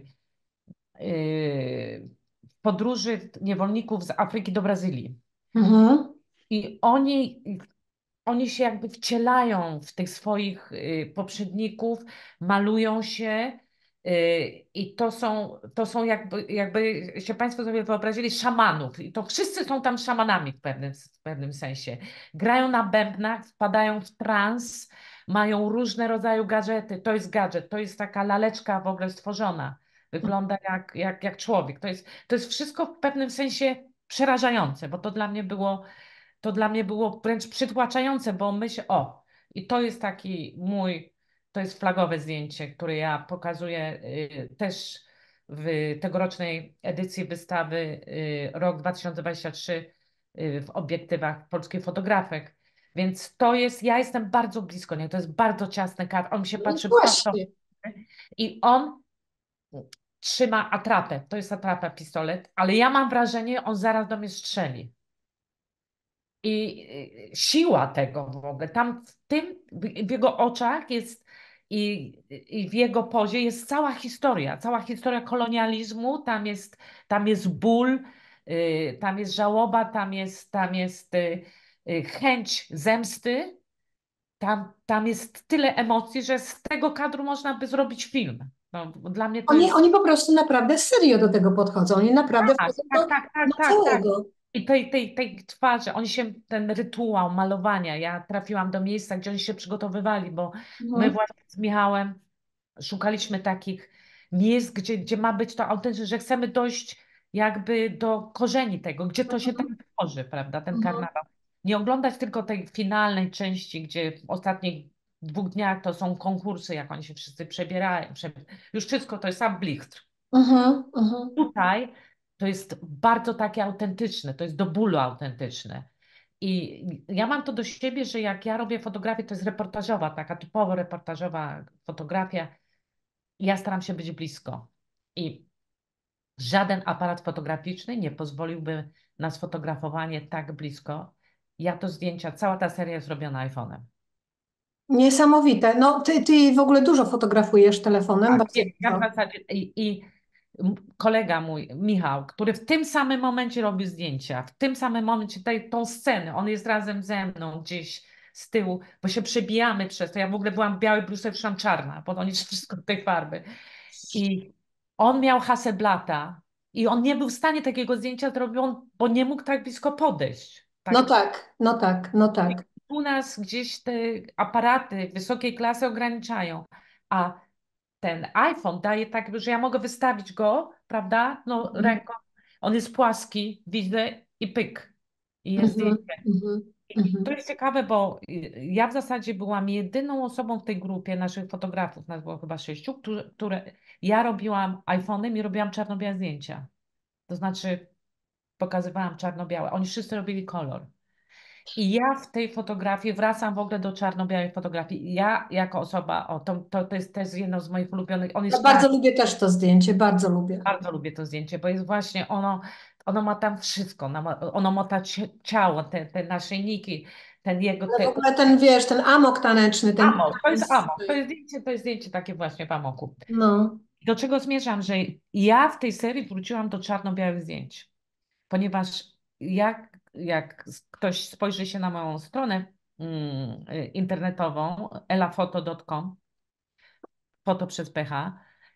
Speaker 2: y, w podróży niewolników z Afryki do Brazylii.
Speaker 1: Mhm.
Speaker 2: I oni oni się jakby wcielają w tych swoich y, poprzedników, malują się y, i to są, to są jakby, jakby się Państwo sobie wyobrazili szamanów. I to wszyscy są tam szamanami w pewnym, w pewnym sensie. Grają na bębnach, wpadają w trans, mają różne rodzaje gadżety. To jest gadżet, to jest taka laleczka w ogóle stworzona. Wygląda jak, jak, jak człowiek. To jest, to jest wszystko w pewnym sensie przerażające, bo to dla mnie było to dla mnie było wręcz przytłaczające, bo myślę, o, i to jest taki mój, to jest flagowe zdjęcie, które ja pokazuję y, też w tegorocznej edycji wystawy y, rok dwa tysiące dwudziesty trzeci y, w obiektywach polskich fotografek. Więc to jest, ja jestem bardzo blisko niego, to jest bardzo ciasny kadr, on mi się
Speaker 1: No
Speaker 2: patrzy prosto w
Speaker 1: właśnie.
Speaker 2: oczy i on trzyma atrapę, to jest atrapa, pistolet, ale ja mam wrażenie, on zaraz do mnie strzeli. I y, siła tego w ogóle, tam w tym, w w jego oczach jest i, i w jego pozie jest cała historia, cała historia kolonializmu, tam jest, tam jest ból, y, tam jest żałoba, tam jest, tam jest y, y, chęć zemsty, tam, tam jest tyle emocji, że z tego kadru można by zrobić film. No, dla mnie to
Speaker 1: Oni,
Speaker 2: jest
Speaker 1: oni po prostu naprawdę serio do tego podchodzą. Oni naprawdę
Speaker 2: tak,
Speaker 1: wchodzą
Speaker 2: tak,
Speaker 1: do,
Speaker 2: tak,
Speaker 1: do
Speaker 2: tak, tak, tak.
Speaker 1: całego.
Speaker 2: I tej, tej, tej twarzy, oni się, ten rytuał malowania, ja trafiłam do miejsca, gdzie oni się przygotowywali, bo my
Speaker 1: Mhm.
Speaker 2: właśnie z Michałem szukaliśmy takich miejsc, gdzie, gdzie ma być to autentyczne, że chcemy dojść jakby do korzeni tego, gdzie to się tak
Speaker 1: Mhm.
Speaker 2: tworzy, prawda, ten
Speaker 1: Mhm.
Speaker 2: karnawał. Nie oglądać tylko tej finalnej części, gdzie w ostatnich dwóch dniach to są konkursy, jak oni się wszyscy przebierają. Prze... Już wszystko to jest sam blichtr.
Speaker 1: Mhm. Mhm.
Speaker 2: Tutaj to jest bardzo takie autentyczne, to jest do bólu autentyczne. I ja mam to do siebie, że jak ja robię fotografię, to jest reportażowa, taka typowo reportażowa fotografia. Ja staram się być blisko. I żaden aparat fotograficzny nie pozwoliłby na sfotografowanie tak blisko. Ja to zdjęcia, cała ta seria jest robiona iPhone'em.
Speaker 1: Niesamowite. No, ty, ty w ogóle dużo fotografujesz telefonem,
Speaker 2: Tak,
Speaker 1: bardzo
Speaker 2: nie, ja w
Speaker 1: dużo.
Speaker 2: zasadzie i, i m- kolega mój, Michał, który w tym samym momencie robi zdjęcia, w tym samym momencie tej, tą scenę, on jest razem ze mną gdzieś z tyłu, bo się przebijamy przez to. Ja w ogóle byłam w białej bluzce, wszłam czarna, bo on jest wszystko tej farby. I on miał Hasselblata i on nie był w stanie takiego zdjęcia zrobić, on- bo nie mógł tak blisko podejść.
Speaker 1: No
Speaker 2: Tak,
Speaker 1: tak, no tak, no tak.
Speaker 2: u nas gdzieś te aparaty wysokiej klasy ograniczają, a ten iPhone daje tak, że ja mogę wystawić go, prawda, no
Speaker 1: Mhm.
Speaker 2: ręką, on jest płaski, widzę i pyk, i jest
Speaker 1: Mhm.
Speaker 2: zdjęcie.
Speaker 1: Mhm.
Speaker 2: I to
Speaker 1: Mhm.
Speaker 2: jest ciekawe, bo y, ja w zasadzie byłam jedyną osobą w tej grupie naszych fotografów, nas było chyba sześciu, które, które ja robiłam iPhone'em i robiłam czarno-białe zdjęcia. To znaczy pokazywałam czarno-białe. Oni wszyscy robili kolor. I ja w tej fotografii wracam w ogóle do czarno-białej fotografii. Ja jako osoba, o, to, to, to jest też jedno z moich ulubionych, on
Speaker 1: Ja
Speaker 2: jest
Speaker 1: bardzo
Speaker 2: czarny,
Speaker 1: lubię też to zdjęcie, bardzo lubię.
Speaker 2: bardzo lubię to zdjęcie, bo jest właśnie ono, ono ma tam wszystko, ono ma, ono ma ta cie- ciało, te, te naszyjniki, ten jego,
Speaker 1: Ale w
Speaker 2: te
Speaker 1: ogóle ten, wiesz, ten amok taneczny, ten
Speaker 2: amok, to jest
Speaker 1: taniec,
Speaker 2: amok, to jest zdjęcie, to jest zdjęcie takie właśnie w amoku.
Speaker 1: no.
Speaker 2: Do czego zmierzam, że ja w tej serii wróciłam do czarno-białych zdjęć, ponieważ jak, jak ktoś spojrzy się na moją stronę mm, y, internetową elafoto kropka com, foto przez ph,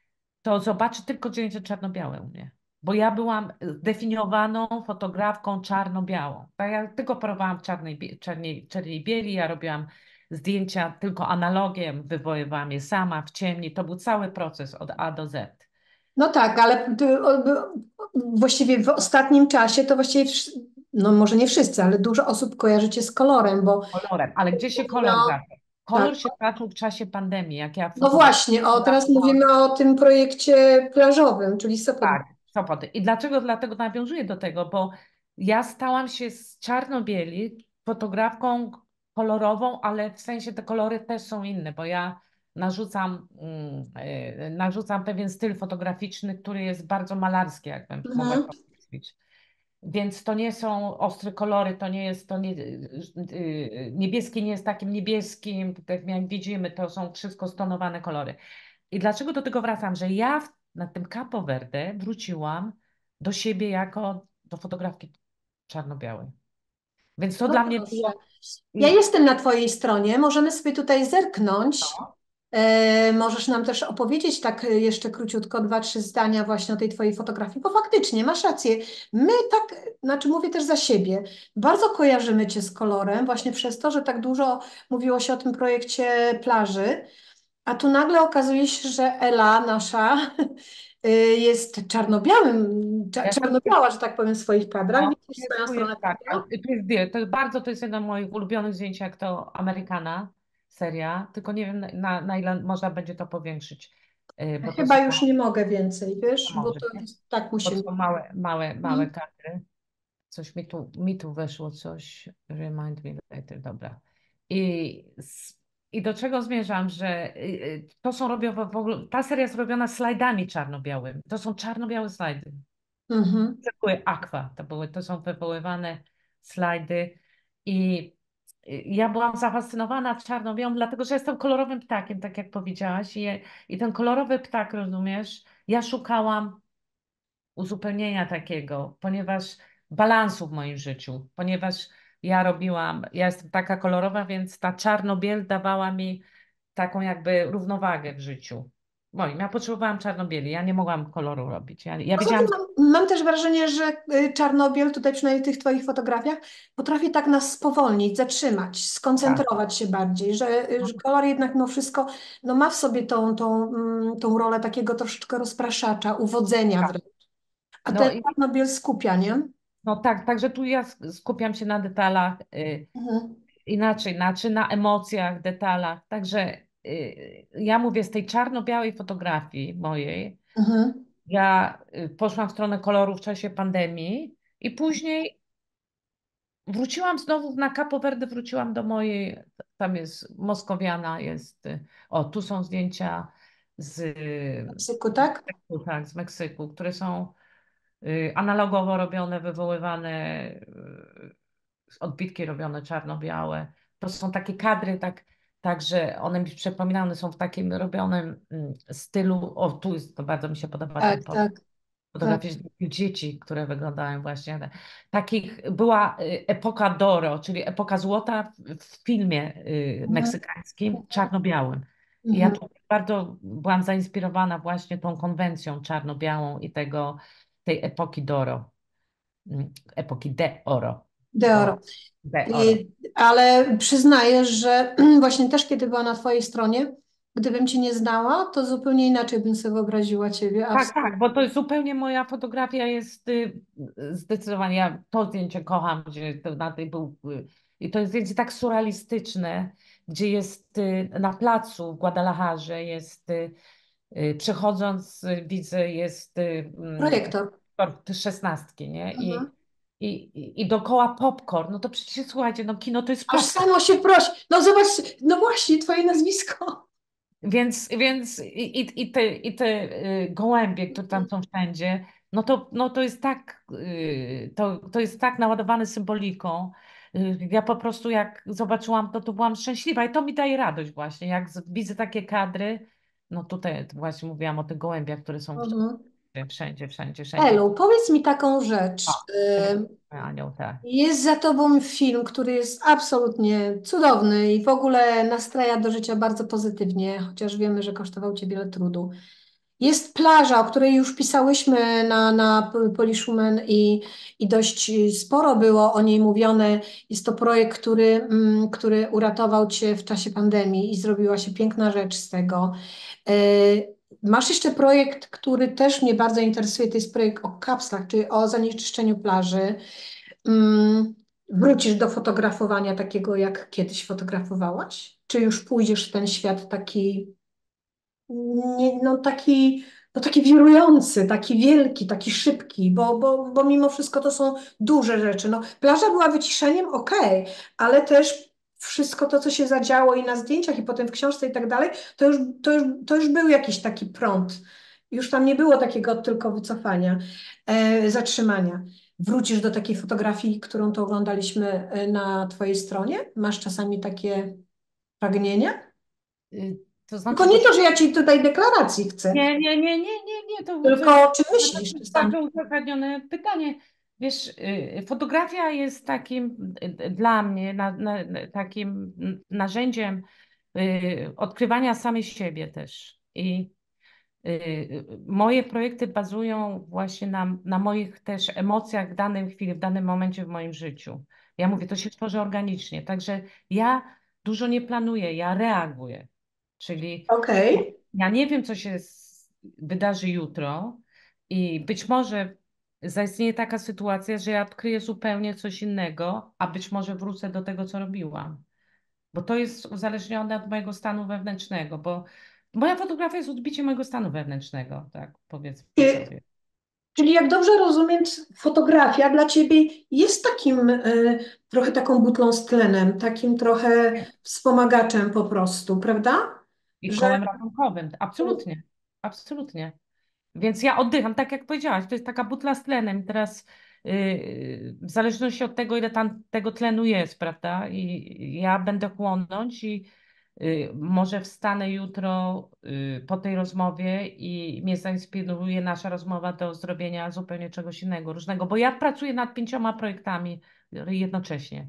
Speaker 2: to zobaczy tylko zdjęcie czarno-białe u mnie. Bo ja byłam zdefiniowaną fotografką czarno-białą. Tak, ja tylko operowałam w czarnej, bie- czarnej, czarnej bieli, ja robiłam zdjęcia tylko analogiem, wywoływałam je sama w ciemni. To był cały proces od A do Z.
Speaker 1: No tak, ale ty, o, o, właściwie w ostatnim czasie to właściwie, wsz- no może nie wszyscy, ale dużo osób kojarzy cię z kolorem, bo
Speaker 2: Kolorem. Ale gdzie się kolor
Speaker 1: no
Speaker 2: zaczął?
Speaker 1: tak.
Speaker 2: Kolor się zaczął w czasie pandemii, jak ja
Speaker 1: No
Speaker 2: fotografowałam.
Speaker 1: właśnie, o teraz mówimy o tym projekcie plażowym, czyli Sopot.
Speaker 2: Tak, Sopoty. I dlaczego? Dlatego nawiązuję do tego, bo ja stałam się z czarno-bieli fotografką kolorową, ale w sensie te kolory też są inne, bo ja narzucam, mm, e, narzucam pewien styl fotograficzny, który jest bardzo malarski, jakbym mogła
Speaker 1: Mhm.
Speaker 2: to określić. Więc to nie są ostre kolory, to nie jest, to nie, y, y, niebieski nie jest takim niebieskim, tak jak widzimy, to są wszystko stonowane kolory. I dlaczego do tego wracam? Że ja w, na tym Capo Verde wróciłam do siebie jako do fotografki czarno-białej. Więc to
Speaker 1: No
Speaker 2: dla mnie
Speaker 1: proszę.
Speaker 2: było
Speaker 1: Ja
Speaker 2: i
Speaker 1: jestem na Twojej stronie, możemy sobie tutaj zerknąć.
Speaker 2: to,
Speaker 1: E, możesz nam też opowiedzieć tak e, jeszcze króciutko, dwa, trzy zdania właśnie o tej Twojej fotografii, bo faktycznie masz rację. My tak, znaczy mówię też za siebie, bardzo kojarzymy Cię z kolorem, właśnie przez to, że tak dużo mówiło się o tym projekcie plaży, a tu nagle okazuje się, że Ela nasza e, jest czarno-białym, cza-
Speaker 2: ja
Speaker 1: czarno-biała, że tak powiem, w swoich kadrach.
Speaker 2: no,
Speaker 1: Widzisz
Speaker 2: jest,
Speaker 1: swoją
Speaker 2: tu
Speaker 1: stronę
Speaker 2: jest tak, ale
Speaker 1: konta?
Speaker 2: to jest, to jest bardzo, to jest jedno z moich ulubionych zdjęć, jak to Amerykana seria, tylko nie wiem na, na ile można będzie to powiększyć, y, bo to
Speaker 1: Chyba
Speaker 2: są,
Speaker 1: już nie mogę więcej,
Speaker 2: to
Speaker 1: wiesz, bo
Speaker 2: może,
Speaker 1: to
Speaker 2: nie?
Speaker 1: jest, tak
Speaker 2: Bo to
Speaker 1: musimy.
Speaker 2: są małe, małe, małe
Speaker 1: Mhm.
Speaker 2: kadry. Coś mi tu, mi tu weszło, coś, remind me later, dobra. I, s- i do czego zmierzam, że y, y, to są robione w ogóle, ta seria jest robiona slajdami czarno-białymi. To są czarno-białe slajdy.
Speaker 1: Mhm.
Speaker 2: To były aqua, to były, to są wywoływane slajdy i ja byłam zafascynowana czarno-białą, dlatego że jestem kolorowym ptakiem, tak jak powiedziałaś. I, i ten kolorowy ptak, rozumiesz, ja szukałam uzupełnienia takiego, ponieważ balansu w moim życiu, ponieważ ja robiłam, ja jestem taka kolorowa, więc ta czarno-biel dawała mi taką jakby równowagę w życiu. Moim, ja potrzebowałam czarno-bieli, ja nie mogłam koloru robić. Ja, ja
Speaker 1: Poza tym
Speaker 2: wiedziałam,
Speaker 1: mam, mam też wrażenie, że y, Czarnobiel, tutaj przynajmniej w tych Twoich fotografiach, potrafi tak nas spowolnić, zatrzymać,
Speaker 2: tak,
Speaker 1: skoncentrować się bardziej, że, y, że kolor jednak mimo wszystko no, ma w sobie tą, tą, mm, tą rolę takiego troszeczkę rozpraszacza, uwodzenia
Speaker 2: tak.
Speaker 1: wręcz. A
Speaker 2: No,
Speaker 1: ten
Speaker 2: i,
Speaker 1: Czarnobiel skupia, nie?
Speaker 2: no tak, także tu ja sk- skupiam się na detalach, y,
Speaker 1: Mhm.
Speaker 2: inaczej, znaczy na emocjach, detalach. Także y, ja mówię z tej czarno-białej fotografii mojej,
Speaker 1: Mhm.
Speaker 2: ja y, poszłam w stronę koloru w czasie pandemii i później wróciłam znowu na Capo Verde, wróciłam do mojej, tam jest Moskowiana, jest, y, o tu są zdjęcia z, y,
Speaker 1: Meksyku, tak?
Speaker 2: tak, z Meksyku, które są y, analogowo robione, wywoływane, y, odbitki robione czarno-białe. To są takie kadry, tak, tak, że one mi przypominają, one są w takim robionym mm, stylu, o tu jest, to bardzo mi się podoba ten
Speaker 1: Tak,
Speaker 2: portret
Speaker 1: tak, tak.
Speaker 2: fotografii dzieci, które wyglądają właśnie. na- Takich była y, epoka Doro, czyli epoka złota w, w filmie y,
Speaker 1: Mhm.
Speaker 2: meksykańskim czarno-białym. I ja
Speaker 1: Mhm.
Speaker 2: tu bardzo byłam zainspirowana właśnie tą konwencją czarno-białą i tego, tej epoki Doro, mm, epoki de Oro,
Speaker 1: Deoro.
Speaker 2: bo de Oro.
Speaker 1: I, ale przyznajesz, że właśnie też kiedy była na Twojej stronie, gdybym Cię nie znała, to zupełnie inaczej bym sobie wyobraziła Ciebie.
Speaker 2: Tak,
Speaker 1: Absolutnie.
Speaker 2: tak, bo to jest zupełnie moja fotografia jest y, zdecydowanie, ja to zdjęcie kocham, gdzie to na tej był, y, i to jest zdjęcie tak surrealistyczne, gdzie jest y, na placu w Guadalajarze, jest y, y, przechodząc, y, widzę, jest y, mm,
Speaker 1: Projektor.
Speaker 2: te szesnastki, nie?
Speaker 1: Mhm.
Speaker 2: I, i, i i dookoła popcorn, no to przecież słuchajcie, no kino to jest
Speaker 1: Aż
Speaker 2: popcorn.
Speaker 1: samo się prosi. No zobacz, no właśnie, Twoje nazwisko.
Speaker 2: Więc, więc i, i, i te, i te y, gołębie, które tam są wszędzie, no to, no to jest tak, y, to, to jest tak naładowane symboliką. Y, Ja po prostu jak zobaczyłam to, to byłam szczęśliwa i to mi daje radość właśnie, jak z- widzę takie kadry, no tutaj właśnie mówiłam o tych gołębiach, które są
Speaker 1: Mhm.
Speaker 2: wszędzie, wszędzie, wszędzie, wszędzie.
Speaker 1: Elu, powiedz mi taką
Speaker 2: A,
Speaker 1: rzecz.
Speaker 2: piękny anioł, tak.
Speaker 1: Jest za tobą film, który jest absolutnie cudowny i w ogóle nastraja do życia bardzo pozytywnie, chociaż wiemy, że kosztował cię wiele trudu. Jest plaża, o której już pisałyśmy na, na Polishumen i, i dość sporo było o niej mówione. Jest to projekt, który, mm, który uratował cię w czasie pandemii i zrobiła się piękna rzecz z tego. E, Masz jeszcze projekt, który też mnie bardzo interesuje, to jest projekt o kapslach, czyli o zanieczyszczeniu plaży. Mm, Wrócisz do fotografowania takiego, jak kiedyś fotografowałaś? Czy już pójdziesz w ten świat taki, nie, no taki, no taki wirujący, taki wielki, taki szybki, bo, bo, bo mimo wszystko to są duże rzeczy. No, plaża była wyciszeniem, okej, ale też wszystko to, co się zadziało i na zdjęciach, i potem w książce i tak dalej, to już, to już, to już był jakiś taki prąd. Już tam nie było takiego tylko wycofania, e, zatrzymania. Wrócisz do takiej fotografii, którą to oglądaliśmy e, na Twojej stronie? Masz czasami takie pragnienia?
Speaker 2: Y, To
Speaker 1: Tylko
Speaker 2: znaczy,
Speaker 1: nie
Speaker 2: to
Speaker 1: to, że ja ci tutaj deklaracji chcę,
Speaker 2: nie, nie, nie, nie, nie, nie, to, to jest
Speaker 1: tylko czy myślisz czasami?
Speaker 2: bardzo uzasadnione pytanie. Wiesz, y, fotografia jest takim y, dla mnie na, na, na- takim narzędziem y, odkrywania samej siebie też. I y, y, moje projekty bazują właśnie na, na moich też emocjach w danej chwili, w danym momencie w moim życiu. Ja mówię, to się tworzy organicznie, także ja dużo nie planuję, ja reaguję. Czyli
Speaker 1: Okej.
Speaker 2: ja nie wiem, co się s- wydarzy jutro i być może zaistnieje taka sytuacja, że ja odkryję zupełnie coś innego, a być może wrócę do tego, co robiłam. Bo to jest uzależnione od mojego stanu wewnętrznego, bo moja fotografia jest odbiciem mojego stanu wewnętrznego, tak powiedzmy
Speaker 1: Y,
Speaker 2: sobie.
Speaker 1: Czyli jak dobrze rozumiem, fotografia dla ciebie jest takim y, trochę taką butlą z tlenem, takim trochę wspomagaczem po prostu, prawda?
Speaker 2: I
Speaker 1: Że
Speaker 2: kołem ratunkowym, absolutnie, absolutnie. Więc ja oddycham, tak jak powiedziałaś, to jest taka butla z tlenem. Teraz y, w zależności od tego, ile tam tego tlenu jest, prawda? I ja będę chłonąć i y, może wstanę jutro y, po tej rozmowie i mnie zainspiruje nasza rozmowa do zrobienia zupełnie czegoś innego, różnego, bo ja pracuję nad pięcioma projektami jednocześnie.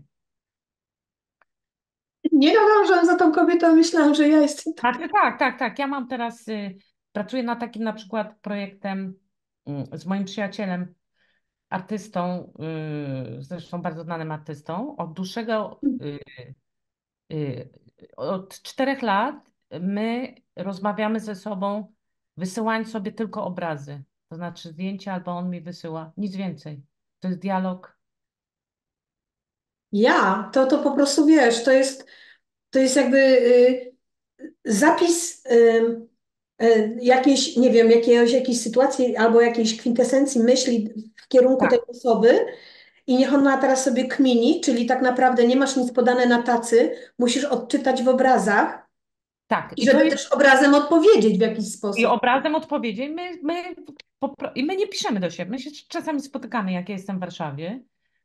Speaker 1: Nie nadążam za tą kobietą, myślałam, że ja jestem
Speaker 2: Tak,
Speaker 1: taka.
Speaker 2: tak, tak, tak. Ja mam teraz, y, pracuję nad takim na przykład projektem y, z moim przyjacielem, artystą, y, zresztą bardzo znanym artystą, od dłuższego, y, y, od czterech lat my rozmawiamy ze sobą, wysyłając sobie tylko obrazy. To znaczy zdjęcia albo on mi wysyła, nic więcej. To jest dialog.
Speaker 1: Ja, to, to po prostu wiesz, to jest, to jest jakby y, zapis y, y, jakiejś, nie wiem, jakiegoś, jakiejś sytuacji albo jakiejś kwintesencji myśli w kierunku tej
Speaker 2: Tak,
Speaker 1: osoby i niech ona teraz sobie kmini, czyli tak naprawdę nie masz nic podane na tacy, musisz odczytać w obrazach
Speaker 2: tak.
Speaker 1: i
Speaker 2: I to
Speaker 1: żeby
Speaker 2: jest
Speaker 1: też obrazem odpowiedzieć w jakiś
Speaker 2: i
Speaker 1: sposób.
Speaker 2: obrazem odpowiedzi. My, my, popro- I my nie piszemy do siebie. My się czasami spotykamy, jak ja jestem w Warszawie.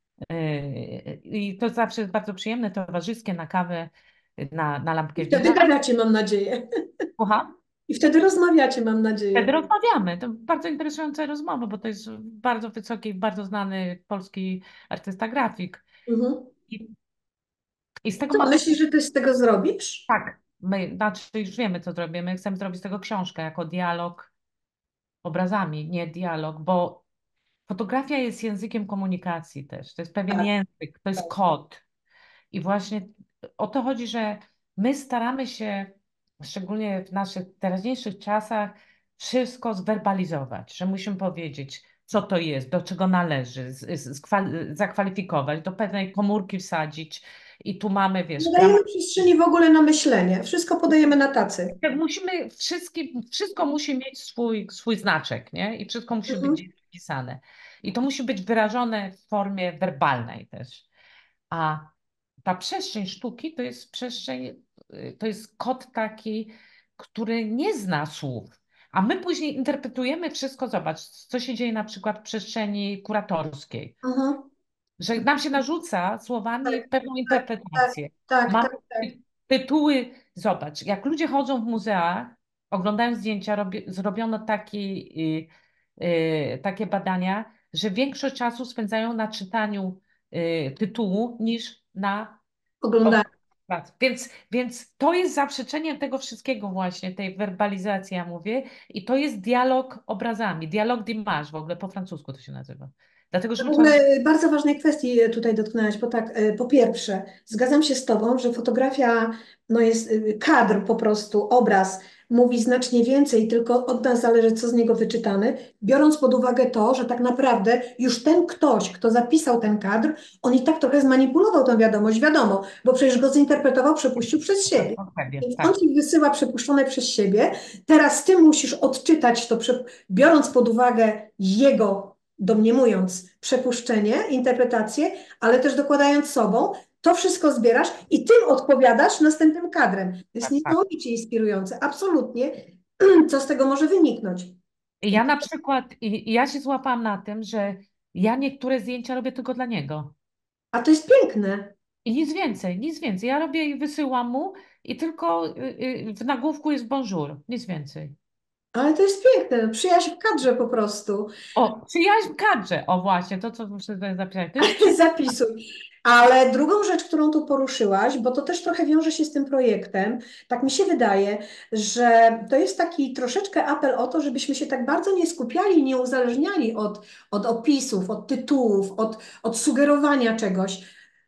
Speaker 2: Yy, I to zawsze jest bardzo przyjemne, towarzyskie, na kawę, na, na
Speaker 1: I
Speaker 2: lampkę
Speaker 1: wtedy
Speaker 2: wina.
Speaker 1: gadacie, mam nadzieję.
Speaker 2: Słucham?
Speaker 1: I wtedy rozmawiacie, mam
Speaker 2: Wtedy
Speaker 1: nadzieję.
Speaker 2: rozmawiamy. To bardzo interesująca rozmowa, bo to jest bardzo wysoki, bardzo znany polski artysta grafik.
Speaker 1: Mhm.
Speaker 2: I, i z tego
Speaker 1: Co,
Speaker 2: mamy,
Speaker 1: myślisz, że ty z tego zrobisz?
Speaker 2: tak, my, znaczy już wiemy, co zrobimy. Chcemy zrobić z tego książkę jako dialog obrazami, nie dialog, bo fotografia jest językiem komunikacji też. To jest pewien
Speaker 1: Tak,
Speaker 2: język, to jest
Speaker 1: tak.
Speaker 2: kod. I właśnie o to chodzi, że my staramy się, szczególnie w naszych teraźniejszych czasach, wszystko zwerbalizować, że musimy powiedzieć, co to jest, do czego należy, z, z, skwal- zakwalifikować, do pewnej komórki wsadzić. I tu mamy,
Speaker 1: Nie
Speaker 2: wiesz,
Speaker 1: dajemy przestrzeni w ogóle na myślenie. Wszystko podajemy na tacy.
Speaker 2: tak, musimy wszystkim, wszystko musi mieć swój, swój znaczek, nie? I wszystko musi być
Speaker 1: Mhm.
Speaker 2: gdzieś wpisane. I to musi być wyrażone w formie werbalnej też. A ta przestrzeń sztuki to jest przestrzeń, y, to jest kod taki, który nie zna słów. A my później interpretujemy wszystko, zobacz, co się dzieje na przykład w przestrzeni kuratorskiej,
Speaker 1: Mhm.
Speaker 2: że nam się narzuca słowami
Speaker 1: Tak,
Speaker 2: pewną
Speaker 1: tak, tak,
Speaker 2: interpretację.
Speaker 1: tak,
Speaker 2: Mamy
Speaker 1: tak, tak.
Speaker 2: ty- tytuły, zobacz, jak ludzie chodzą w muzeach, oglądają zdjęcia, robi, zrobiono taki, y, y, takie badania, że większość czasu spędzają na czytaniu y, tytułu niż na
Speaker 1: Oglądamy.
Speaker 2: oglądaniu prac. Więc, więc to jest zaprzeczeniem tego wszystkiego właśnie, tej werbalizacji, ja mówię, i to jest dialog obrazami, dialog d'image, w ogóle po francusku to się nazywa. Dlatego, że
Speaker 1: W
Speaker 2: my
Speaker 1: ogóle
Speaker 2: tworzymy.
Speaker 1: bardzo ważnej kwestii tutaj dotknęłaś, bo tak, e, po pierwsze, zgadzam się z Tobą, że fotografia no jest e, kadr po prostu, obraz mówi znacznie więcej, tylko od nas zależy, co z niego wyczytamy, biorąc pod uwagę to, że tak naprawdę już ten ktoś, kto zapisał ten kadr, on i tak trochę zmanipulował tę wiadomość, wiadomo, bo przecież go zinterpretował, przepuścił przez siebie. Więc on
Speaker 2: Tak,
Speaker 1: ci wysyła przepuszczone przez siebie, teraz ty musisz odczytać to, prze- biorąc pod uwagę jego domniemując przepuszczenie, interpretację, ale też dokładając sobą, to wszystko zbierasz i tym odpowiadasz następnym kadrem. To jest
Speaker 2: tak, tak.
Speaker 1: niesamowicie inspirujące. Absolutnie. Co z tego może wyniknąć?
Speaker 2: I ja na przykład, i, i ja się złapałam na tym, że ja niektóre zdjęcia robię tylko dla niego.
Speaker 1: A to jest piękne.
Speaker 2: I nic więcej, nic więcej. Ja robię i wysyłam mu i tylko y, y, w nagłówku jest bonjour, nic więcej.
Speaker 1: Ale to jest piękne. Przyjaźń w kadrze po prostu.
Speaker 2: O, przyjaźń kadrze. O właśnie, to co muszę tutaj zapisać. To jest przy...
Speaker 1: Zapisuj. Ale drugą rzecz, którą tu poruszyłaś, bo to też trochę wiąże się z tym projektem, tak mi się wydaje, że to jest taki troszeczkę apel o to, żebyśmy się tak bardzo nie skupiali, nie uzależniali od, od opisów, od tytułów, od, od sugerowania czegoś.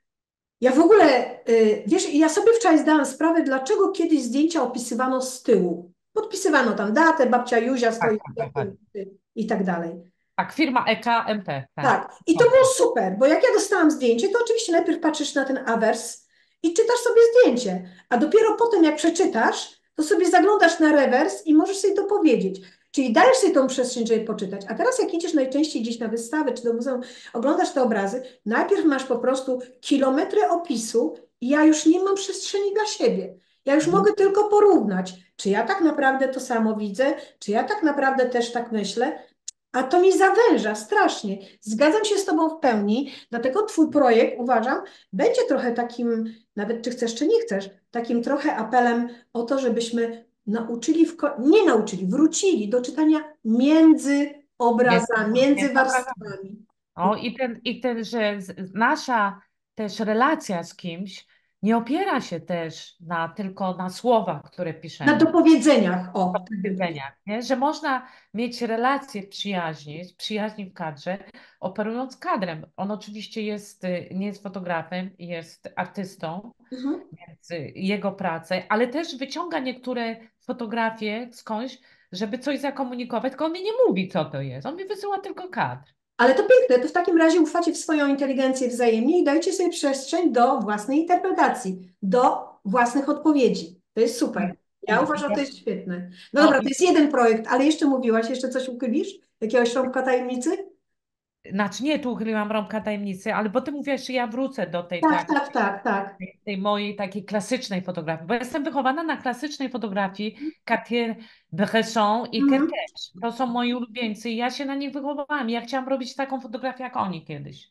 Speaker 1: Ja w ogóle, y, wiesz, ja sobie wczoraj zdałam sprawę, dlaczego kiedyś zdjęcia opisywano z tyłu. Podpisywano tam datę, babcia Józia
Speaker 2: Tak,
Speaker 1: stoi
Speaker 2: tak, tak.
Speaker 1: i tak dalej.
Speaker 2: Tak, firma E K M T, tak.
Speaker 1: Tak, i to było super, bo jak ja dostałam zdjęcie, to oczywiście najpierw patrzysz na ten awers i czytasz sobie zdjęcie, a dopiero potem jak przeczytasz, to sobie zaglądasz na rewers i możesz sobie to powiedzieć. Czyli dajesz sobie tą przestrzeń, żeby poczytać. A teraz jak idziesz najczęściej gdzieś na wystawę czy do muzeum, oglądasz te obrazy, najpierw masz po prostu kilometry opisu i ja już nie mam przestrzeni dla siebie. Ja już
Speaker 2: Mhm.
Speaker 1: mogę tylko porównać, czy ja tak naprawdę to samo widzę, czy ja tak naprawdę też tak myślę, A to mi zawęża strasznie. Zgadzam się z Tobą w pełni, dlatego Twój projekt, uważam, będzie trochę takim, nawet czy chcesz, czy nie chcesz, takim trochę apelem o to, żebyśmy nauczyli, w ko- nie nauczyli, wrócili do czytania między
Speaker 2: Między,
Speaker 1: obrazami, między
Speaker 2: między obrazami.
Speaker 1: warstwami.
Speaker 2: O, i ten, i ten, że z- nasza też relacja z kimś nie opiera się też na, tylko na słowach, które
Speaker 1: Na
Speaker 2: piszemy.
Speaker 1: dopowiedzeniach, o, tak bym powiedziała.
Speaker 2: Powiedzeniach, nie? Że można mieć relacje przyjaźni, przyjaźni w kadrze, operując kadrem. On oczywiście jest, y, nie jest fotografem, jest artystą,
Speaker 1: Mhm.
Speaker 2: więc y, jego pracę, ale też wyciąga niektóre fotografie skądś, żeby coś zakomunikować, tylko on mi nie mówi, co to jest. On mi wysyła tylko kadr.
Speaker 1: Ale to piękne, to w takim razie ufacie w swoją inteligencję wzajemnie i dajcie sobie przestrzeń do własnej interpretacji, do własnych odpowiedzi. To jest super. Ja
Speaker 2: I,
Speaker 1: uważam, że to
Speaker 2: i,
Speaker 1: jest świetne. No
Speaker 2: no,
Speaker 1: dobra, to
Speaker 2: i,
Speaker 1: jest jeden projekt, ale jeszcze mówiłaś, jeszcze coś uchylisz? Jakiegoś rąbka tajemnicy?
Speaker 2: znaczy nie, tu uchyliłam rąbka tajemnicy, ale bo ty mówiłaś, że ja wrócę do tej
Speaker 1: Tak,
Speaker 2: takiej
Speaker 1: tak, tak, tak.
Speaker 2: tej mojej takiej klasycznej fotografii, bo jestem wychowana na klasycznej fotografii Cartier-Bresson i
Speaker 1: Mhm,
Speaker 2: Kertész. To są moi ulubieńcy i ja się na nich wychowywałam. Ja chciałam robić taką fotografię jak oni kiedyś.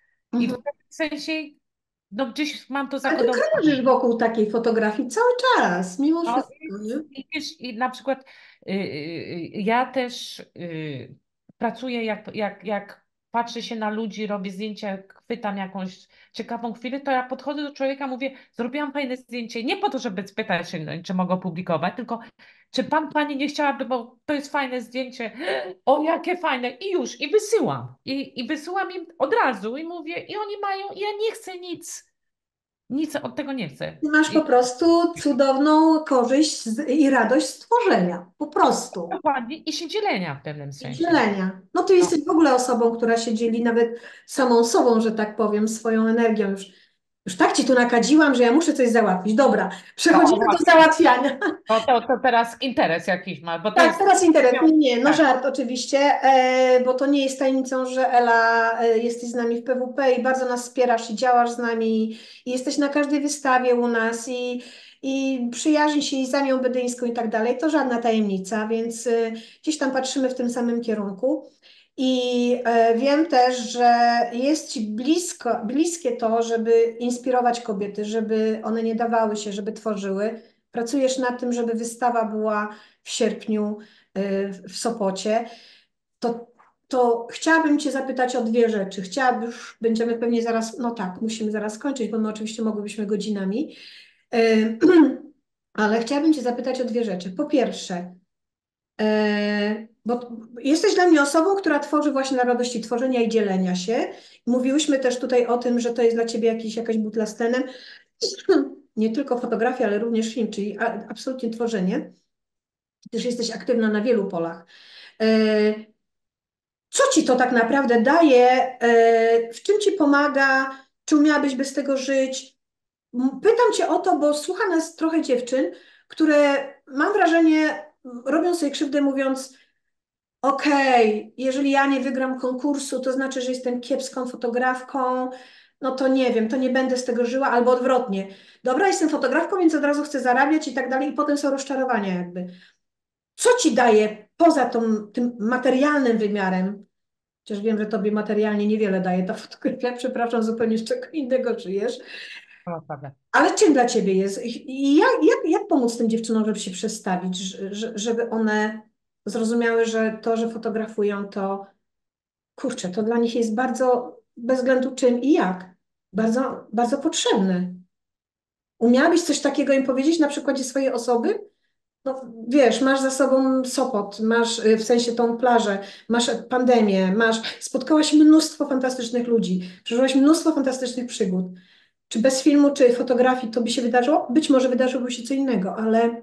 Speaker 2: I w
Speaker 1: mhm.
Speaker 2: pewnym sensie, no gdzieś mam to
Speaker 1: Ale ty
Speaker 2: zakodowane.
Speaker 1: krążysz wokół takiej fotografii cały czas, mimo
Speaker 2: No,
Speaker 1: wszystko,
Speaker 2: i,
Speaker 1: nie?
Speaker 2: i, wiesz, i na przykład y, y, y, ja też y, pracuję, jak, jak, jak patrzę się na ludzi, robię zdjęcia, chwytam jakąś ciekawą chwilę, to ja podchodzę do człowieka, mówię, zrobiłam fajne zdjęcie, nie po to, żeby spytać się, no, czy mogę opublikować, tylko czy pan, pani nie chciałaby, bo to jest fajne zdjęcie, o jakie fajne, i już, i wysyłam. I, i wysyłam im od razu i mówię, i oni mają, i ja nie chcę nic, nic od tego nie chcę.
Speaker 1: Ty masz po prostu cudowną korzyść z, i radość z tworzenia. Po prostu.
Speaker 2: Dokładnie i się dzielenia w pewnym
Speaker 1: I
Speaker 2: sensie.
Speaker 1: dzielenia. No ty
Speaker 2: No,
Speaker 1: jesteś w ogóle osobą, która się dzieli nawet samą sobą, że tak powiem, swoją energią. Już, już tak ci tu nakadziłam, że ja muszę coś załatwić. Dobra,
Speaker 2: no
Speaker 1: przechodzimy do
Speaker 2: właśnie.
Speaker 1: załatwiania.
Speaker 2: To, to, to teraz interes jakiś ma, bo to
Speaker 1: Tak,
Speaker 2: jest.
Speaker 1: teraz internet. Nie, nie, no
Speaker 2: Tak,
Speaker 1: żart oczywiście, e, bo to nie jest tajemnicą, że Ela, e, jesteś z nami w P W P i bardzo nas wspierasz i działasz z nami i jesteś na każdej wystawie u nas i, i przyjaźni się i z Anią Bedyńską i tak dalej. To żadna tajemnica, więc e, gdzieś tam patrzymy w tym samym kierunku. I e, wiem też, że jest Ci blisko, bliskie to, żeby inspirować kobiety, żeby one nie dawały się, żeby tworzyły. Pracujesz nad tym, żeby wystawa była w sierpniu y, w Sopocie, to, to chciałabym Cię zapytać o dwie rzeczy. Chciałabym, już będziemy pewnie zaraz, no tak, musimy zaraz skończyć, bo my oczywiście mogłybyśmy godzinami, Y, ale chciałabym Cię zapytać o dwie rzeczy. Po pierwsze, y, bo jesteś dla mnie osobą, która tworzy właśnie na radości tworzenia i dzielenia się. Mówiłyśmy też tutaj o tym, że to jest dla Ciebie jakiś, jakaś butla z tenem. Nie tylko fotografia, ale również film, czyli a- absolutnie tworzenie. Też jesteś aktywna na wielu polach. E, Co ci to tak naprawdę daje? E, W czym ci pomaga? Czy umiałabyś bez tego żyć? M- Pytam cię o to, bo słucha nas trochę dziewczyn, które mam wrażenie robią sobie krzywdę mówiąc, okej, jeżeli ja nie wygram konkursu, to znaczy, że jestem kiepską fotografką, no to nie wiem, to nie będę z tego żyła, albo odwrotnie. Dobra, jestem fotografką, więc od razu chcę zarabiać i tak dalej, i potem są rozczarowania jakby. Co ci daje poza tą, tym materialnym wymiarem? Chociaż wiem, że tobie materialnie niewiele daje ta fotografia, przepraszam, zupełnie z czego innego żyjesz.
Speaker 2: to prawda.
Speaker 1: Ale czym dla ciebie jest? I jak, jak, jak pomóc tym dziewczynom, żeby się przestawić, że- żeby one zrozumiały, że to, że fotografują, to kurczę, to dla nich jest bardzo, bez względu czym i jak, bardzo, bardzo potrzebne. Umiałabyś coś takiego im powiedzieć na przykładzie swojej osoby? No, wiesz, masz za sobą Sopot, masz y, w sensie tą plażę, masz pandemię, masz, spotkałaś mnóstwo fantastycznych ludzi, przeżyłaś mnóstwo fantastycznych przygód. Czy bez filmu, czy fotografii to by się wydarzyło? Być może wydarzyłoby się co innego, ale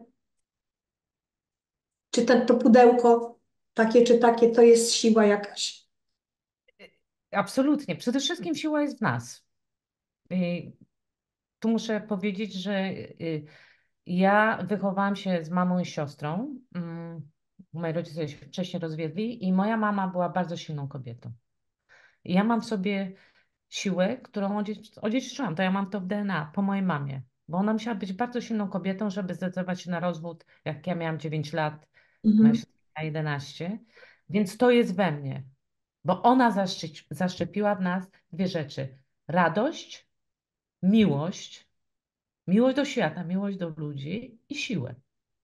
Speaker 1: czy ten, to pudełko, takie czy takie, to jest siła jakaś?
Speaker 2: Absolutnie. Przede wszystkim siła jest w nas. I tu muszę powiedzieć, że y, ja wychowałam się z mamą i siostrą. Mm, Moi rodzice się wcześniej rozwiedli i moja mama była bardzo silną kobietą. I ja mam w sobie siłę, którą odziedzic- odziedziczyłam. To ja mam to w D N A po mojej mamie. Bo ona musiała być bardzo silną kobietą, żeby zdecydować się na rozwód, jak ja miałam dziewięć lat, moja
Speaker 1: Mhm.
Speaker 2: siostra miała jedenaście. Więc to jest we mnie, bo ona zaszczep zaszczepiła w nas dwie rzeczy. Radość, miłość, miłość do świata, miłość do ludzi i siłę.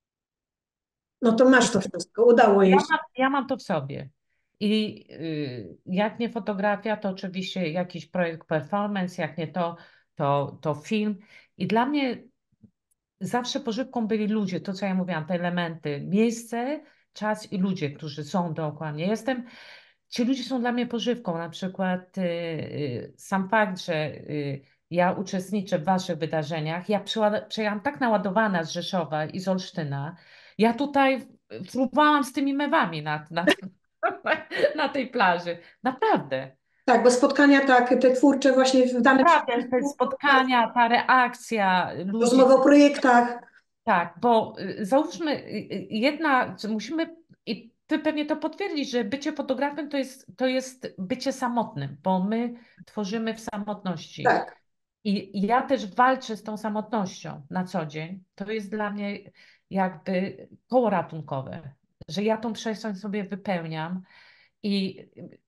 Speaker 1: No to
Speaker 2: I
Speaker 1: masz to wszystko, udało
Speaker 2: ja
Speaker 1: jej się.
Speaker 2: mam, ja mam to w sobie. I y, jak nie fotografia, to oczywiście jakiś projekt performance, jak nie to, to, to film. I dla mnie zawsze pożywką byli ludzie, to co ja mówiłam, te elementy, miejsce, czas i ludzie, którzy są dookoła mnie. Jestem, ci ludzie są dla mnie pożywką, na przykład y, y, sam fakt, że y, ja uczestniczę w waszych wydarzeniach, ja przyła- przyjechałam tak naładowana z Rzeszowa i z Olsztyna, ja tutaj fruwałam z tymi mewami na, na, na tej plaży, naprawdę.
Speaker 1: Tak, bo spotkania tak, te twórcze właśnie w danym
Speaker 2: Naprawdę, te
Speaker 1: przypadku, tak,
Speaker 2: spotkania, ta reakcja ludzi.
Speaker 1: rozmowy o projektach.
Speaker 2: Tak, bo y, załóżmy, y, y, jedna, że musimy, i ty pewnie to potwierdzisz, że bycie fotografem to jest, to jest bycie samotnym, bo my tworzymy w samotności.
Speaker 1: Tak.
Speaker 2: I, I ja też walczę z tą samotnością na co dzień. To jest dla mnie jakby koło ratunkowe, że ja tą przestrzeń sobie wypełniam i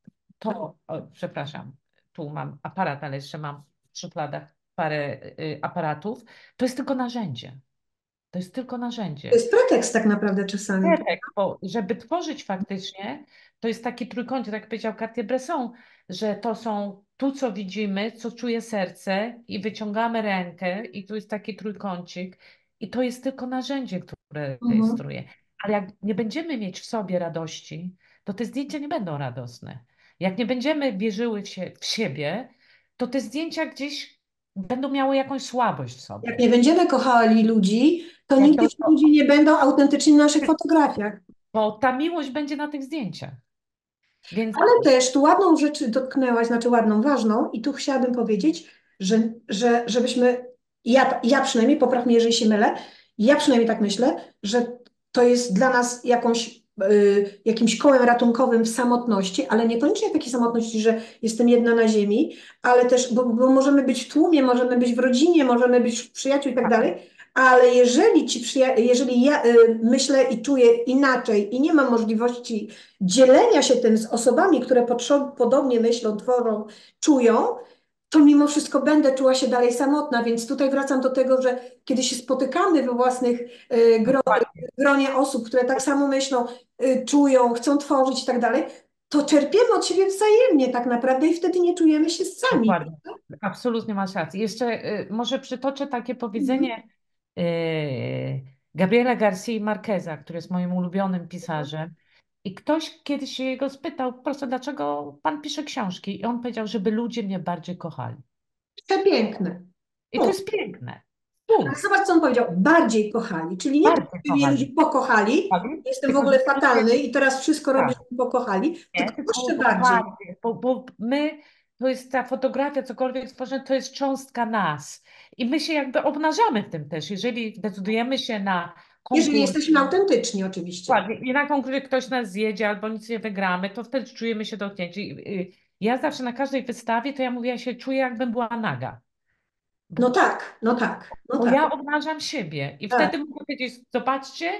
Speaker 2: to, o, przepraszam, tu mam aparat, ale jeszcze mam w szufladach parę y, aparatów. To jest tylko narzędzie. To jest tylko
Speaker 1: To
Speaker 2: narzędzie.
Speaker 1: jest pretekst tak naprawdę czasami.
Speaker 2: Efekt, bo żeby tworzyć faktycznie, to jest taki trójkącik, tak jak powiedział Cartier-Bresson, że to są tu, co widzimy, co czuje serce i wyciągamy rękę i tu jest taki trójkącik i to jest tylko narzędzie, które
Speaker 1: Mhm.
Speaker 2: rejestruje. Ale jak nie będziemy mieć w sobie radości, to te zdjęcia nie będą radosne. Jak nie będziemy wierzyły w, się, w siebie, to te zdjęcia gdzieś będą miały jakąś słabość w
Speaker 1: Jak
Speaker 2: sobie.
Speaker 1: nie będziemy kochali ludzi, to
Speaker 2: Jak
Speaker 1: nigdy
Speaker 2: to,
Speaker 1: ci ludzie nie będą autentyczni na naszych fotografiach.
Speaker 2: bo ta miłość będzie na tych zdjęciach. Więc
Speaker 1: Ale też tu ładną rzecz dotknęłaś, znaczy ładną, ważną, i tu chciałabym powiedzieć, że, że żebyśmy, ja, ja przynajmniej, popraw mnie, jeżeli się mylę, ja przynajmniej tak myślę, że to jest dla nas jakąś, y, jakimś kołem ratunkowym w samotności, ale niekoniecznie w takiej samotności, że jestem jedna na ziemi, ale też, bo, bo możemy być w tłumie, możemy być w rodzinie, możemy być w przyjaciół i tak dalej, ale jeżeli ci przyja- jeżeli ja y, myślę i czuję inaczej i nie mam możliwości dzielenia się tym z osobami, które potrzo- podobnie myślą, tworzą, czują, to mimo wszystko będę czuła się dalej samotna. Więc tutaj wracam do tego, że kiedy się spotykamy we własnych y, gro,
Speaker 2: dokładnie,
Speaker 1: gronie osób, które tak samo myślą, y, czują, chcą tworzyć i tak dalej, to czerpiemy od siebie wzajemnie tak naprawdę i wtedy nie czujemy się sami.
Speaker 2: dokładnie. Absolutnie masz rację. Jeszcze y, może przytoczę takie
Speaker 1: Mhm.
Speaker 2: powiedzenie y, Gabriela García Marqueza, który jest moim ulubionym pisarzem. I ktoś kiedyś się jego spytał po prostu, dlaczego pan pisze książki? I on powiedział, żeby ludzie mnie bardziej kochali.
Speaker 1: Przepiękne.
Speaker 2: I to
Speaker 1: Punkt.
Speaker 2: jest piękne.
Speaker 1: Ale
Speaker 2: Punkt.
Speaker 1: zobacz, co on powiedział. Bardziej kochali. Czyli nie to,
Speaker 2: Bardziej
Speaker 1: żeby mnie ludzie
Speaker 2: kochali.
Speaker 1: pokochali,
Speaker 2: Kochali?
Speaker 1: jestem w
Speaker 2: Tylko
Speaker 1: ogóle
Speaker 2: żeby ludzie,
Speaker 1: fatalny i teraz wszystko robię,
Speaker 2: tak.
Speaker 1: żeby mnie pokochali, tylko
Speaker 2: Nie, tylko
Speaker 1: jeszcze bardziej.
Speaker 2: bardziej, bo, bo my, to jest ta fotografia, cokolwiek stworzone, to jest cząstka nas. I my się jakby obnażamy w tym też. Jeżeli decydujemy się na
Speaker 1: Jeżeli
Speaker 2: konkurs,
Speaker 1: jesteśmy autentyczni, oczywiście.
Speaker 2: dokładnie, i na konkursie ktoś nas zjedzie albo nic nie wygramy, to wtedy czujemy się dotknięci. Y, y, Ja zawsze na każdej wystawie, to ja mówię, ja się czuję, jakbym była naga.
Speaker 1: No tak, no tak, no
Speaker 2: Bo
Speaker 1: tak,
Speaker 2: ja obnażam siebie i wtedy
Speaker 1: tak.
Speaker 2: mogę powiedzieć, zobaczcie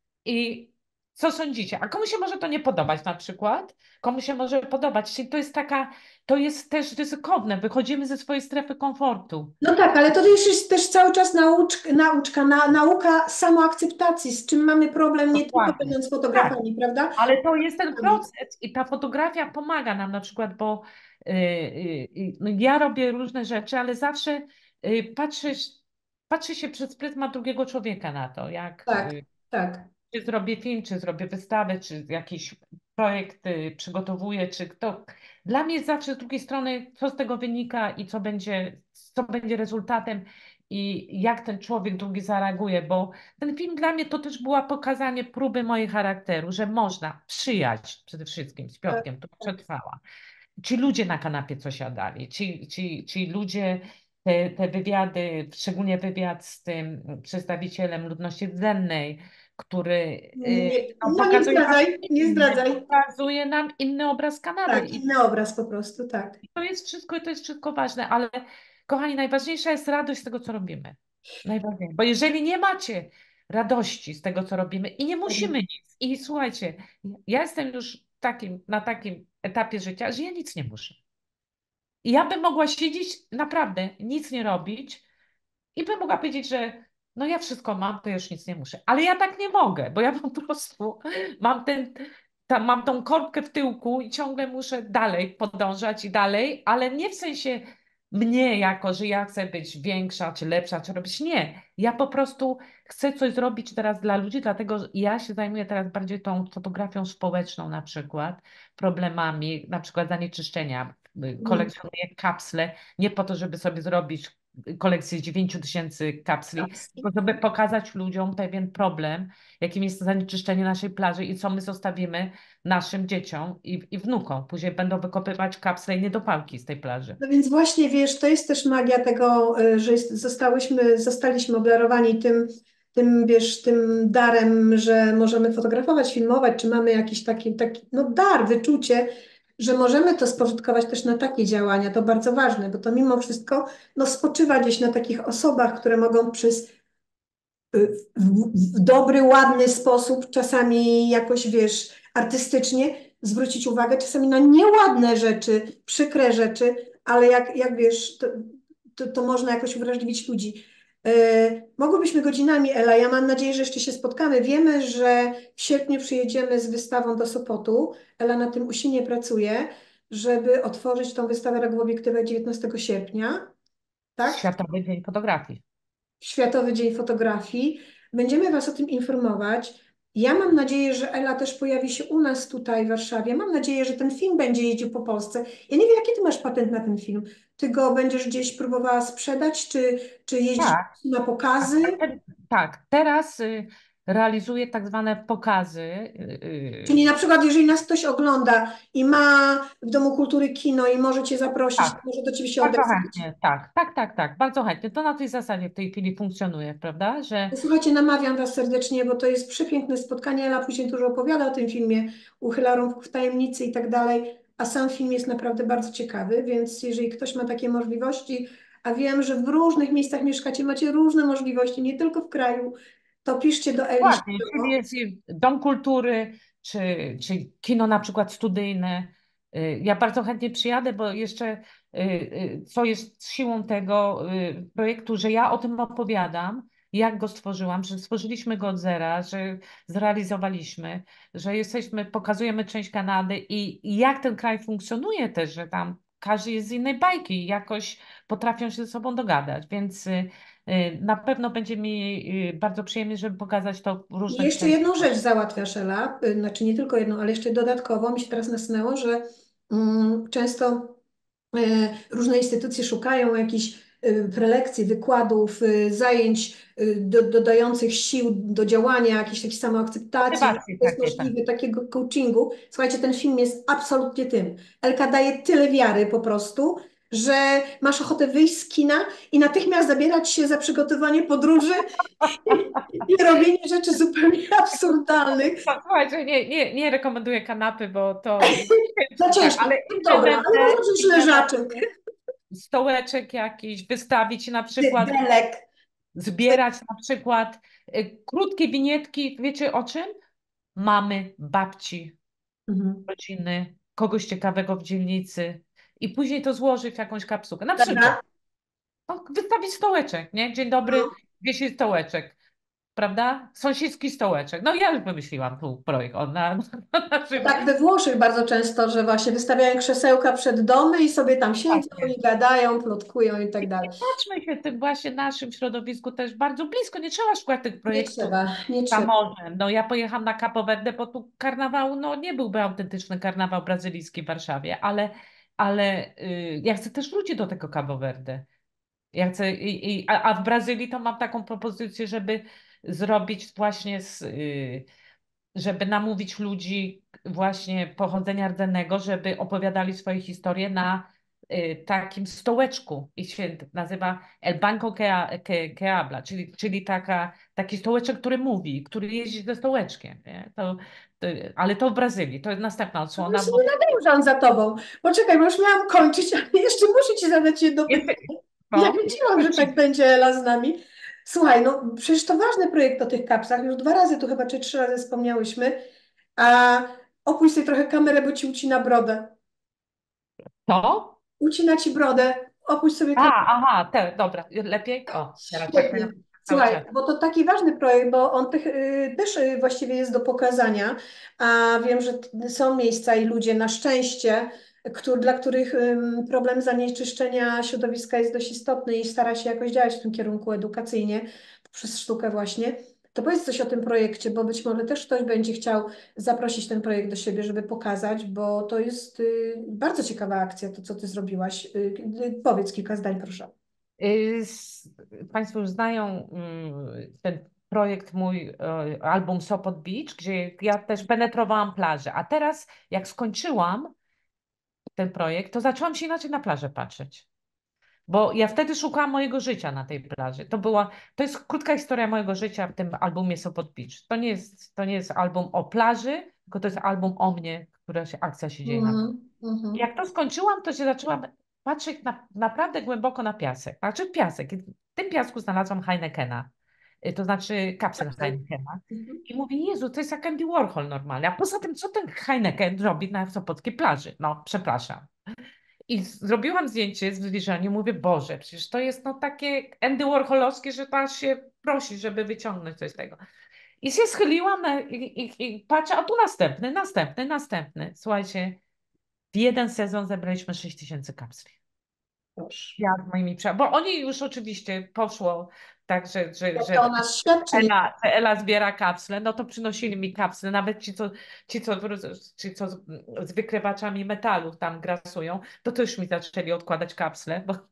Speaker 2: i co sądzicie. A komu się może to nie podobać na przykład? Komu się może podobać? Czyli to jest taka, to jest też ryzykowne. Wychodzimy ze swojej strefy komfortu.
Speaker 1: No tak, ale to już jest też cały czas nauczka, nauczka na, nauka samoakceptacji, z czym mamy problem nie tylko
Speaker 2: Dokładnie.
Speaker 1: będąc
Speaker 2: Tak,
Speaker 1: fotografami, prawda?
Speaker 2: ale to jest ten proces i ta fotografia pomaga nam na przykład, bo y, y, y, no ja robię różne rzeczy, ale zawsze y, patrzę, patrzę się przez pryzmat drugiego człowieka na to, jak
Speaker 1: Tak,
Speaker 2: y,
Speaker 1: tak.
Speaker 2: czy zrobię film, czy zrobię wystawę, czy jakiś projekt y, przygotowuję, czy kto. Dla mnie jest zawsze z drugiej strony, co z tego wynika i co będzie, co będzie rezultatem i jak ten człowiek drugi zareaguje, bo ten film dla mnie to też była pokazanie próby mojego charakteru, że można przyjaźń przede wszystkim z
Speaker 1: Tak,
Speaker 2: Piotrkiem, to
Speaker 1: tak.
Speaker 2: przetrwała. Ci ludzie na kanapie co siadali, ci, ci, ci ludzie, te, te wywiady, szczególnie wywiad z tym przedstawicielem ludności rdzennej, który y,
Speaker 1: Nie,
Speaker 2: no,
Speaker 1: no nie
Speaker 2: pokazuje nam
Speaker 1: zdradzaj, nie
Speaker 2: inny,
Speaker 1: zdradzaj.
Speaker 2: pokazuje nam inny obraz Kanady.
Speaker 1: Tak,
Speaker 2: I
Speaker 1: inny obraz po prostu, tak.
Speaker 2: to jest wszystko, to jest wszystko ważne, ale kochani, najważniejsza jest radość z tego, co robimy. Najważniejsze. Bo jeżeli nie macie radości z tego, co robimy i nie musimy nic, i słuchajcie, ja jestem już takim, na takim etapie życia, że ja nic nie muszę. I ja bym mogła siedzieć, naprawdę nic nie robić i bym mogła powiedzieć, że no ja wszystko mam, to już nic nie muszę. Ale ja tak nie mogę, bo ja po prostu mam ten, ta, mam tą korbkę w tyłku i ciągle muszę dalej podążać i dalej, ale nie w sensie mnie jako, że ja chcę być większa, czy lepsza, czy robić. Nie. Ja po prostu chcę coś zrobić teraz dla ludzi, dlatego że ja się zajmuję teraz bardziej tą fotografią społeczną na przykład, problemami, na przykład zanieczyszczenia. Y,
Speaker 1: Mhm.
Speaker 2: Kolekcjonuję kapsle, nie po to, żeby sobie zrobić kolekcję z dziewięciu tysięcy kapsli, tylko żeby pokazać ludziom pewien problem, jakim jest zanieczyszczenie naszej plaży i co my zostawimy naszym dzieciom i, i wnukom. Później będą wykopywać kapsle i niedopałki z tej plaży.
Speaker 1: No więc właśnie, wiesz, to jest też magia tego, y, że jest, zostałyśmy, zostaliśmy obdarowani tym, tym, wiesz, tym darem, że możemy fotografować, filmować, czy mamy jakiś taki, taki, no dar, wyczucie, że możemy to spożytkować też na takie działania. To bardzo ważne, bo to mimo wszystko, no, spoczywa gdzieś na takich osobach, które mogą przez w, w dobry, ładny sposób, czasami jakoś, wiesz, artystycznie zwrócić uwagę, czasami na nieładne rzeczy, przykre rzeczy, ale jak, jak wiesz, to, to, to można jakoś uwrażliwić ludzi. E, mogłybyśmy godzinami, Ela, ja mam nadzieję, że jeszcze się spotkamy. Wiemy, że w sierpniu przyjedziemy z wystawą do Sopotu. Ela na tym usilnie pracuje, żeby otworzyć tą wystawę Rok w obiektywach dziewiętnastego sierpnia, tak?
Speaker 2: Światowy Dzień Fotografii.
Speaker 1: Światowy Dzień Fotografii. Będziemy Was o tym informować. Ja mam nadzieję, że Ela też pojawi się u nas tutaj w Warszawie. Mam nadzieję, że ten film będzie jeździł po Polsce. Ja nie wiem, jaki Ty masz patent na ten film. Ty go będziesz gdzieś próbowała sprzedać, czy, czy jeździć
Speaker 2: Tak,
Speaker 1: na
Speaker 2: tak,
Speaker 1: pokazy?
Speaker 2: te- tak. Teraz y, realizuję tak zwane pokazy. y,
Speaker 1: Czyli na
Speaker 2: y,
Speaker 1: przykład, jeżeli nas ktoś ogląda i ma w Domu Kultury kino i może Cię zaprosić, to
Speaker 2: tak,
Speaker 1: może do Ciebie się
Speaker 2: bardzo
Speaker 1: odezwać?
Speaker 2: chętnie, tak, tak, tak, tak, bardzo chętnie. To na tej zasadzie w tej chwili funkcjonuje, prawda? Że
Speaker 1: Słuchajcie, namawiam Was serdecznie, bo to jest przepiękne spotkanie. Ela później dużo opowiada o tym filmie, uchyla rąbków tajemnicy i tak dalej, a sam film jest naprawdę bardzo ciekawy, więc jeżeli ktoś ma takie możliwości, a wiem, że w różnych miejscach mieszkacie, macie różne możliwości, nie tylko w kraju, to piszcie do Eli
Speaker 2: dokładnie, czyli
Speaker 1: śmiało.
Speaker 2: jest i Dom Kultury, czy, czy kino na przykład studyjne. Y, Ja bardzo chętnie przyjadę, bo jeszcze y, y, co jest siłą tego y, projektu, że ja o tym opowiadam, jak go stworzyłam, że stworzyliśmy go od zera, że zrealizowaliśmy, że jesteśmy, pokazujemy część Kanady i, i jak ten kraj funkcjonuje też, że tam każdy jest z innej bajki i jakoś potrafią się ze sobą dogadać, więc y, Y, Na pewno będzie mi y, bardzo przyjemnie, żeby pokazać to w
Speaker 1: I
Speaker 2: różnych
Speaker 1: jeszcze
Speaker 2: częściach.
Speaker 1: jedną rzecz załatwiasz, Ela, y, znaczy nie tylko jedną, ale jeszcze dodatkowo mi się teraz nasunęło, że mm, często e, różne instytucje szukają jakichś e, prelekcji, wykładów, e, zajęć e, do, dodających sił do działania, jakiejś takiej samoakceptacji, że
Speaker 2: Motywacji
Speaker 1: to jest
Speaker 2: takiej, tak.
Speaker 1: możliwe, takiego coachingu. Słuchajcie, ten film jest absolutnie tym. Elka daje tyle wiary po prostu, że masz ochotę wyjść z kina i natychmiast zabierać się za przygotowanie podróży i, i robienie rzeczy zupełnie absurdalnych.
Speaker 2: No, słuchajcie, nie, nie, nie rekomenduję kanapy, bo to
Speaker 1: Za
Speaker 2: tak,
Speaker 1: ciężko.
Speaker 2: ale
Speaker 1: No dobra, ale
Speaker 2: internety,
Speaker 1: można wziąć leżaczek,
Speaker 2: internety, stołeczek jakiś, wystawić na przykład,
Speaker 1: delek.
Speaker 2: zbierać na przykład y, krótkie winietki, wiecie o czym? Mamy, babci,
Speaker 1: Mhm.
Speaker 2: rodziny, kogoś ciekawego w dzielnicy i później to złożyć w jakąś kapsułkę. Na przykład.
Speaker 1: Dobra.
Speaker 2: No, wystawić stołeczek, nie? Dzień dobry, wiesić stołeczek, prawda? Sąsiedzki stołeczek. No ja już wymyśliłam tu projekt on na, na, na przykład.
Speaker 1: Tak we Włoszech bardzo często, że właśnie wystawiają krzesełka przed domy i sobie tam siedzą
Speaker 2: Właśnie.
Speaker 1: i gadają, plotkują i tak dalej.
Speaker 2: Patrzmy się tym właśnie naszym środowisku też bardzo blisko. Nie trzeba szukać tych
Speaker 1: Nie
Speaker 2: projektów
Speaker 1: trzeba, nie
Speaker 2: za
Speaker 1: trzeba.
Speaker 2: morzem. No ja pojechałam na Capo Verde, bo tu karnawał, no nie byłby autentyczny karnawał brazylijski w Warszawie, ale, ale y, ja chcę też wrócić do tego Capo Verde. Ja chcę, i, i, a, a w Brazylii to mam taką propozycję, żeby zrobić właśnie z, y, żeby namówić ludzi właśnie pochodzenia rdzennego, żeby opowiadali swoje historie na y, takim stołeczku i się nazywa El Banco que, ha- que, que Habla, czyli, czyli taka, taki stołeczek, który mówi, który jeździ ze stołeczkiem. Nie? To, to, ale to w Brazylii, to jest następna
Speaker 1: No ja
Speaker 2: odsłona,
Speaker 1: się
Speaker 2: bo
Speaker 1: nie nadążam za tobą. Poczekaj, bo już miałam kończyć, ale jeszcze muszę ci zadać jedno
Speaker 2: jest,
Speaker 1: pytanie. Ja
Speaker 2: no,
Speaker 1: wiedziałam, że tak będzie Ela z nami. Słuchaj, no przecież to ważny projekt o tych kapsach. Już dwa razy tu chyba, czy trzy razy wspomniałyśmy. A Opuść sobie trochę kamerę, bo ci ucina brodę.
Speaker 2: To?
Speaker 1: Ucina ci brodę. Opuść sobie
Speaker 2: A,
Speaker 1: kamerę.
Speaker 2: aha, te, dobra, lepiej? O, teraz tak
Speaker 1: Świetnie.
Speaker 2: powinno być cały
Speaker 1: Słuchaj,
Speaker 2: czas.
Speaker 1: bo to taki ważny projekt, bo on tych, y, też y, właściwie jest do pokazania, a wiem, że t- są miejsca i ludzie na szczęście, któr, dla których ym, problem zanieczyszczenia środowiska jest dość istotny i stara się jakoś działać w tym kierunku edukacyjnie, przez sztukę właśnie. To powiedz coś o tym projekcie, bo być może też ktoś będzie chciał zaprosić ten projekt do siebie, żeby pokazać, bo to jest y, bardzo ciekawa akcja, to co ty zrobiłaś. Y, y, Powiedz kilka zdań, proszę.
Speaker 2: Y, s- Państwo już znają mm, ten projekt mój, e, album Sopot Beach, gdzie ja też penetrowałam plażę. A teraz, jak skończyłam ten projekt, to zaczęłam się inaczej na plażę patrzeć. Bo ja wtedy szukałam mojego życia na tej plaży. To była, to jest krótka historia mojego życia w tym albumie Sopot Beach. To nie jest, to nie jest album o plaży, tylko to jest album o mnie, która się, akcja się dzieje na plaży.
Speaker 1: Mhm, mhm.
Speaker 2: Jak to skończyłam, to się zaczęłam patrzeć na, naprawdę głęboko na piasek. Znaczy piasek. I w tym piasku znalazłam Heinekena, y, to znaczy kapsel
Speaker 1: Kapsel.
Speaker 2: Heinekena.
Speaker 1: Mhm.
Speaker 2: I mówię, Jezu, to jest jak Andy Warhol normalnie. A poza tym, co ten Heineken robi na Sopockiej plaży? No, przepraszam. I z- zrobiłam zdjęcie z zbliżeniem, mówię, Boże, przecież to jest no takie Andy Warholowskie, że aż się prosi, żeby wyciągnąć coś z tego. I się schyliłam na, i, i, i patrzę, a tu następny, następny, następny. Słuchajcie, w jeden sezon zebraliśmy sześć tysięcy kapsli.
Speaker 1: Proszę.
Speaker 2: Ja z moimi przyjaciółmi, bo oni już oczywiście poszło tak, że, że,
Speaker 1: Jak to
Speaker 2: że
Speaker 1: o nas świadczy, nie?
Speaker 2: Ela, że Ela zbiera kapsle, no to przynosili mi kapsle, nawet ci, co, ci, co, ci, co z, z wykrywaczami metalów tam grasują, to też mi zaczęli odkładać kapsle, bo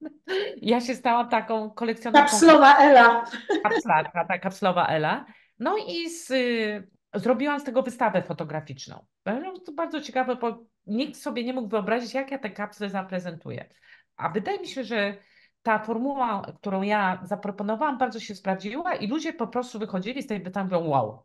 Speaker 2: ja się stałam taką kolekcjonerką
Speaker 1: Kapslowa Ela.
Speaker 2: kapslarka, ta kapslowa Ela. No i z, y, zrobiłam z tego wystawę fotograficzną. No, to bardzo ciekawe, bo nikt sobie nie mógł wyobrazić, jak ja te kapsle zaprezentuję. A wydaje mi się, że ta formuła, którą ja zaproponowałam, bardzo się sprawdziła i ludzie po prostu wychodzili z tej wystawy i mówią, wow.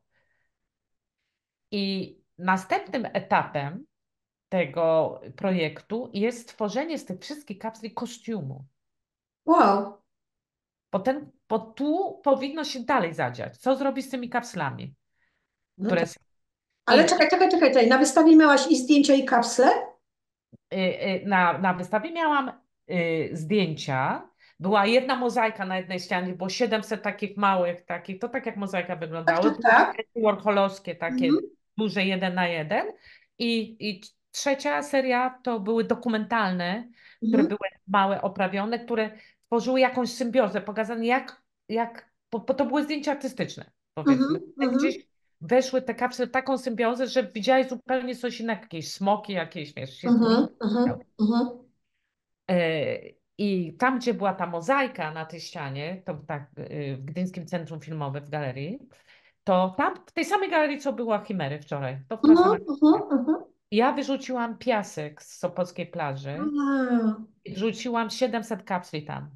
Speaker 2: I następnym etapem tego projektu jest stworzenie z tych wszystkich kapsli kostiumu.
Speaker 1: Wow.
Speaker 2: Bo, ten, bo tu powinno się dalej zadziać. Co zrobić z tymi kapslami,
Speaker 1: No
Speaker 2: które
Speaker 1: tak.
Speaker 2: są.
Speaker 1: Ale
Speaker 2: I
Speaker 1: czekaj, czekaj, czekaj, czekaj. Na wystawie miałaś i zdjęcia, i kapsle?
Speaker 2: y, y, na, na wystawie miałam y, zdjęcia. Była jedna mozaika na jednej ścianie, było siedemset takich małych, takich, to tak jak mozaika
Speaker 1: Tak,
Speaker 2: wyglądały.
Speaker 1: tak,
Speaker 2: Były
Speaker 1: tak.
Speaker 2: warholowskie, takie
Speaker 1: Mhm.
Speaker 2: duże jeden na jeden. I, I trzecia seria to były dokumentalne, które
Speaker 1: Mhm.
Speaker 2: były małe, oprawione, które tworzyły jakąś symbiozę, pokazane jak, jak bo, bo to były zdjęcia artystyczne,
Speaker 1: Mhm.
Speaker 2: powiedzmy.
Speaker 1: Mhm.
Speaker 2: Gdzieś weszły te kapsle w taką symbiozę, że widziałeś zupełnie coś innego, jakieś smoki, jakieś, wiesz, się z tymi.
Speaker 1: Mhm. Mhm. Mhm.
Speaker 2: E, I tam, gdzie była ta mozaika na tej ścianie, to tak e, w Gdyńskim Centrum Filmowym w galerii, to tam w tej samej galerii, co była Chimery wczoraj, to ta
Speaker 1: Mhm.
Speaker 2: sama.
Speaker 1: Mhm. Mhm.
Speaker 2: Ja wyrzuciłam piasek z Sopockiej plaży
Speaker 1: A.
Speaker 2: i wrzuciłam siedemset kapsli tam.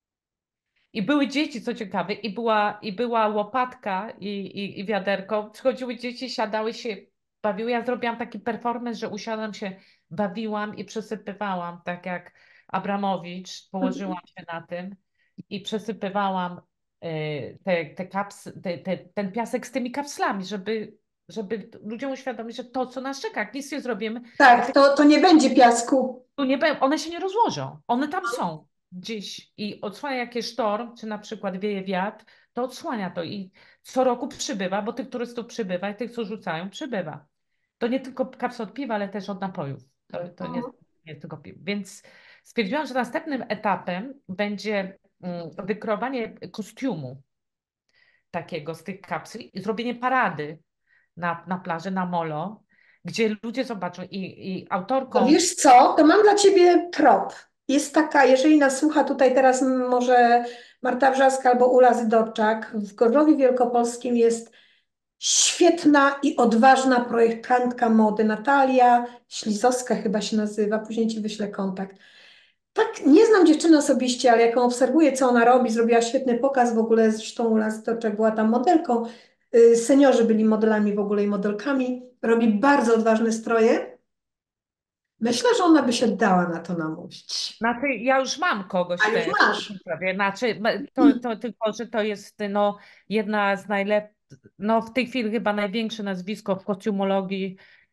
Speaker 2: I były dzieci, co ciekawe, i była, i była łopatka i, i, i wiaderko. Przychodziły dzieci, siadały się, bawiły. Ja zrobiłam taki performance, że usiadłam się, bawiłam i przesypywałam, tak jak Abramowicz, położyłam
Speaker 1: Mhm.
Speaker 2: się na tym i przesypywałam y, te, te kaps, te, te, ten piasek z tymi kapslami, żeby, żeby ludziom uświadomić, że to, co nas czeka, jak nic nie zrobimy, to
Speaker 1: Tak, to, to nie będzie piasku.
Speaker 2: tu nie, be- one się nie rozłożą. One tam są gdzieś i odsłania jakiś sztorm, czy na przykład wieje wiatr, to odsłania to i co roku przybywa, bo tych turystów przybywa i tych, co rzucają, przybywa. To nie tylko kapsa od piwa, ale też od napojów. To, to nie,
Speaker 1: Mhm.
Speaker 2: nie tylko piwo. Więc stwierdziłam, że następnym etapem będzie mm, wykreowanie kostiumu takiego z tych kapsli i zrobienie parady na, na plaży, na molo, gdzie ludzie zobaczą i, i
Speaker 1: To
Speaker 2: autorką.
Speaker 1: wiesz co, to mam dla ciebie trop. Jest taka, jeżeli nas słucha tutaj teraz m, może Marta Wrzaska albo Ula Zydorczak, w Gorzowie Wielkopolskim jest świetna i odważna projektantka mody. Natalia Ślizowska chyba się nazywa, później ci wyślę kontakt. Tak, nie znam dziewczyny osobiście, ale jak ją obserwuję, co ona robi, zrobiła świetny pokaz w ogóle, zresztą Ula Zydorczak była tam modelką, y, seniorzy byli modelami w ogóle i modelkami, robi bardzo odważne stroje. Myślę, że ona by się dała na to namówić.
Speaker 2: Znaczy, ja już mam
Speaker 1: A
Speaker 2: kogoś
Speaker 1: już
Speaker 2: też,
Speaker 1: masz.
Speaker 2: prawie, znaczy, me- to, to tylko, że to jest no, jedna z najlepszych, no w tej chwili chyba największe nazwisko w kostiumologii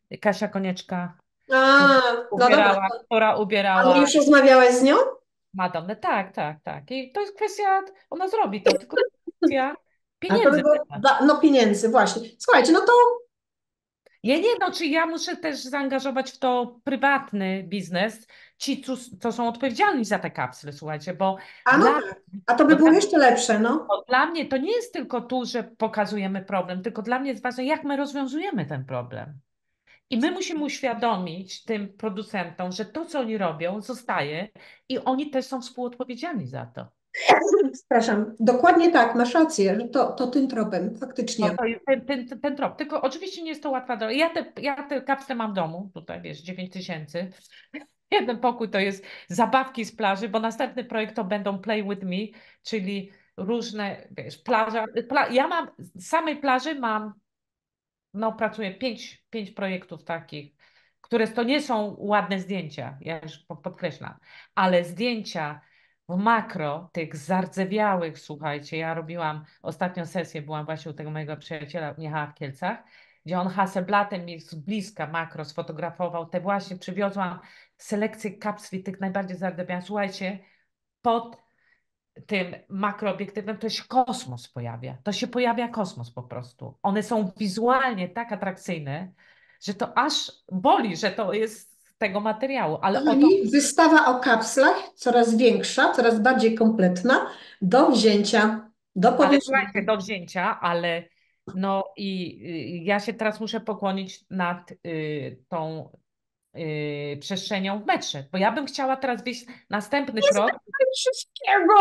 Speaker 2: Kasia Konieczka, która
Speaker 1: A, no dobra.
Speaker 2: ubierała, która
Speaker 1: Ale
Speaker 2: ubierała
Speaker 1: już rozmawiałeś z nią?
Speaker 2: Madonnę. Tak, tak, tak. I to jest kwestia, ona zrobi to, tylko kwestia
Speaker 1: A to by
Speaker 2: pieniędzy
Speaker 1: było,
Speaker 2: teraz.
Speaker 1: ba- no pieniędzy, właśnie. Słuchajcie, no to,
Speaker 2: Ja nie, no, czy ja muszę też zaangażować w to prywatny biznes, ci, co, co są odpowiedzialni za te kapsle, słuchajcie, bo
Speaker 1: a no
Speaker 2: dla,
Speaker 1: tak, a to by
Speaker 2: bo
Speaker 1: było
Speaker 2: dla,
Speaker 1: jeszcze lepsze, no.
Speaker 2: bo dla mnie to nie jest tylko tu, że pokazujemy problem, tylko dla mnie jest ważne, jak my rozwiązujemy ten problem. I my musimy uświadomić tym producentom, że to, co oni robią, zostaje i oni też są współodpowiedzialni za to.
Speaker 1: Przepraszam, dokładnie tak, masz rację, że to, to tym tropem,
Speaker 2: No
Speaker 1: faktycznie.
Speaker 2: to jest ten, ten, ten ten trop. Tylko oczywiście nie jest to łatwa droga. Ja te, ja te kapsle mam w domu, tutaj wiesz, dziewięć tysięcy. Jeden pokój to jest zabawki z plaży, bo następny projekt to będą Play with Me, czyli różne, wiesz, plaża. Pla, ja mam, z samej plaży mam, no pracuję pięć, pięć projektów takich, które to nie są ładne zdjęcia, ja już po- podkreślam, ale zdjęcia w makro, tych zardzewiałych, słuchajcie, ja robiłam ostatnią sesję, byłam właśnie u tego mojego przyjaciela Michała w Kielcach, gdzie on Hasselblattem mi z bliska makro sfotografował, te właśnie przywiozłam selekcję kapsli tych najbardziej zardzewiałych. Słuchajcie, pod tym makroobiektywem to się kosmos pojawia. To się pojawia kosmos po prostu. One są wizualnie tak atrakcyjne, że to aż boli, że to jest z tego materiału, ale o to,
Speaker 1: Czyli wystawa o kapslach coraz większa, coraz bardziej kompletna, do wzięcia, do
Speaker 2: ale
Speaker 1: powieszenia.
Speaker 2: słuchajcie, do wzięcia, ale no i y, ja się teraz muszę pokłonić nad y, tą y, przestrzenią w metrze, bo ja bym chciała teraz wyjść następny krok.
Speaker 1: Wszystkiego!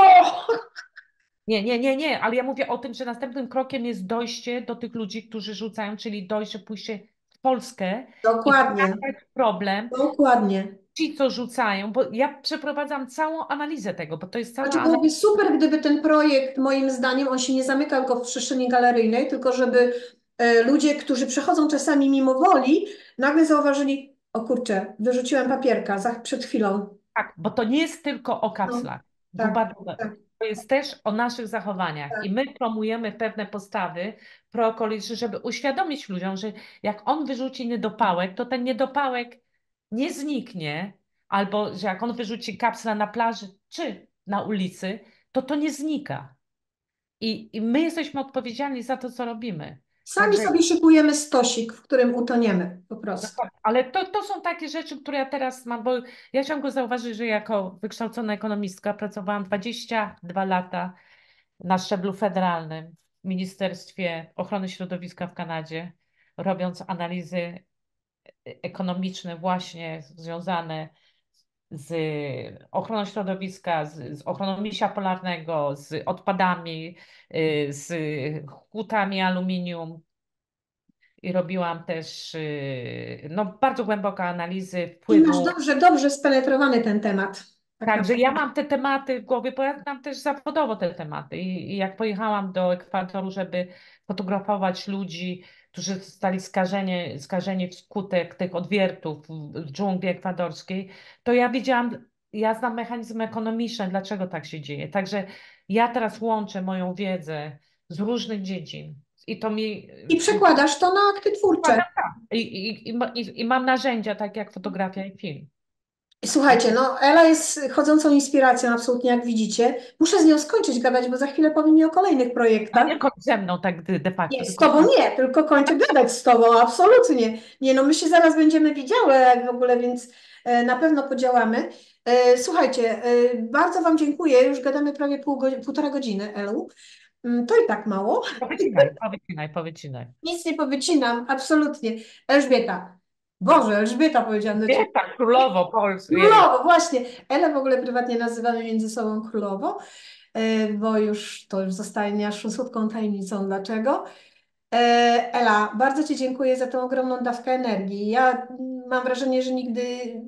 Speaker 2: Nie, nie, nie, nie, ale ja mówię o tym, że następnym krokiem jest dojście do tych ludzi, którzy rzucają, czyli dojście, pójście w Polskę i
Speaker 1: Dokładnie,
Speaker 2: pokazać problem,
Speaker 1: dokładnie.
Speaker 2: ci, co rzucają, bo ja przeprowadzam całą analizę tego, bo to jest cała
Speaker 1: Znaczy
Speaker 2: analiza.
Speaker 1: byłoby super, gdyby ten projekt, moim zdaniem, on się nie zamyka tylko w przestrzeni galeryjnej, tylko żeby e, ludzie, którzy przechodzą czasami mimo woli, nagle zauważyli, o kurczę, wyrzuciłem papierka za, przed chwilą.
Speaker 2: Tak, bo to nie jest tylko o
Speaker 1: No,
Speaker 2: kapslach.
Speaker 1: tak,
Speaker 2: Gruba droga.
Speaker 1: tak,
Speaker 2: To jest też o naszych zachowaniach i
Speaker 1: tak.
Speaker 2: my promujemy pewne postawy prookoliczne, żeby uświadomić ludziom, że jak on wyrzuci niedopałek, to ten niedopałek nie zniknie, albo że jak on wyrzuci kapsla na plaży czy na ulicy, to to nie znika. I, i my jesteśmy odpowiedzialni za to, co robimy.
Speaker 1: Sami
Speaker 2: Także
Speaker 1: sobie szykujemy stosik, w którym utoniemy po prostu.
Speaker 2: dokładnie. Ale to, to są takie rzeczy, które ja teraz mam, bo ja ciągle zauważyć, że jako wykształcona ekonomistka pracowałam dwadzieścia dwa lata na szczeblu federalnym w Ministerstwie Ochrony Środowiska w Kanadzie, robiąc analizy ekonomiczne właśnie związane z ochroną środowiska, z, z ochroną misia polarnego, z odpadami, y, z hutami aluminium, i robiłam też y, no, bardzo głębokie analizy
Speaker 1: I masz
Speaker 2: wpływu.
Speaker 1: dobrze, dobrze spenetrowany ten temat. Tak
Speaker 2: Także ja
Speaker 1: naprawdę.
Speaker 2: mam te tematy w głowie, bo ja znam też zawodowo te tematy. I, i jak pojechałam do Ekwadoru, żeby fotografować ludzi, którzy zostali skażeni, skażeni wskutek tych odwiertów w, w dżungli ekwadorskiej, to ja widziałam, ja znam mechanizmy ekonomiczne, dlaczego tak się dzieje. Także ja teraz łączę moją wiedzę z różnych dziedzin i to mi
Speaker 1: I przekładasz to na akty twórcze.
Speaker 2: I, i, i, ma- i, I mam narzędzia, tak jak fotografia i film.
Speaker 1: Słuchajcie, no Ela jest chodzącą inspiracją, absolutnie jak widzicie. Muszę z nią skończyć gadać, bo za chwilę powiem mi o kolejnych
Speaker 2: A
Speaker 1: projektach.
Speaker 2: nie kończ ze mną tak de de facto,
Speaker 1: Nie, z
Speaker 2: tylko
Speaker 1: tobą
Speaker 2: z...
Speaker 1: nie, tylko kończę gadać z tobą, absolutnie. Nie, no my się zaraz będziemy widziały jak w ogóle, więc e, na pewno podziałamy. E, Słuchajcie, e, bardzo wam dziękuję. Już gadamy prawie pół godziny, półtora godziny, Elu. Mm, To i tak mało.
Speaker 2: Powycinaj, powycinaj, powycinaj.
Speaker 1: Nic nie powycinam, absolutnie. Elżbieta. Boże, Elżbieta powiedziałam do ciebie.
Speaker 2: Nie tak, królowo Polski.
Speaker 1: Królowo, właśnie. Elę w ogóle prywatnie nazywamy między sobą królową, e, bo już to już zostaje naszą słodką tajemnicą. Dlaczego? E, Ela, bardzo Ci dziękuję za tę ogromną dawkę energii. Ja mm, mam wrażenie, że nigdy,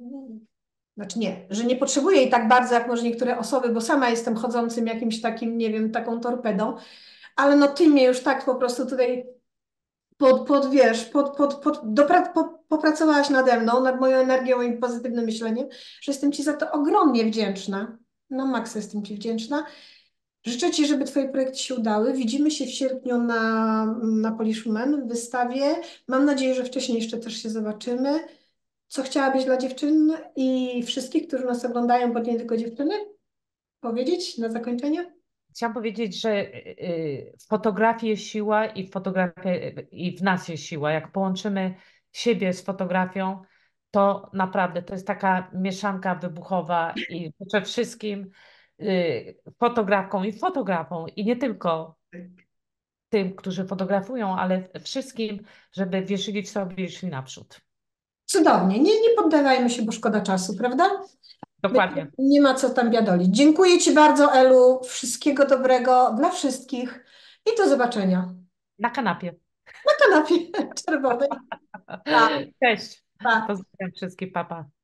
Speaker 1: znaczy nie, że nie potrzebuję jej tak bardzo jak może niektóre osoby, bo sama jestem chodzącym jakimś takim, nie wiem, taką torpedą, ale no Ty mnie już tak po prostu tutaj pod, pod wiesz, pod, pod, pod, dopra, po, popracowałaś nade mną, nad moją energią i pozytywnym myśleniem, że jestem Ci za to ogromnie wdzięczna. No, Max, jestem Ci wdzięczna. Życzę Ci, żeby Twoje projekty się udały. Widzimy się w sierpniu na, na Polish Women w wystawie. Mam nadzieję, że wcześniej jeszcze też się zobaczymy. Co chciałabyś dla dziewczyn i wszystkich, którzy nas oglądają, bo nie tylko dziewczyny, powiedzieć na zakończenie?
Speaker 2: Chciałam powiedzieć, że y, y, w fotografii jest siła i w fotografii i w nas jest siła. Jak połączymy siebie z fotografią, to naprawdę to jest taka mieszanka wybuchowa i życzę wszystkim y, fotografkom i fotografom i nie tylko tym, którzy fotografują, ale wszystkim, żeby wierzyli w sobie i szli naprzód.
Speaker 1: Cudownie. Nie, nie poddawajmy się, bo szkoda czasu, prawda?
Speaker 2: Dokładnie.
Speaker 1: Nie ma co tam biadolić. Dziękuję Ci bardzo, Elu. Wszystkiego dobrego dla wszystkich i do zobaczenia
Speaker 2: Na kanapie.
Speaker 1: na kanapie czerwonej. Pa,
Speaker 2: Cześć.
Speaker 1: pa.
Speaker 2: Pozdrawiam wszystkich. Papa.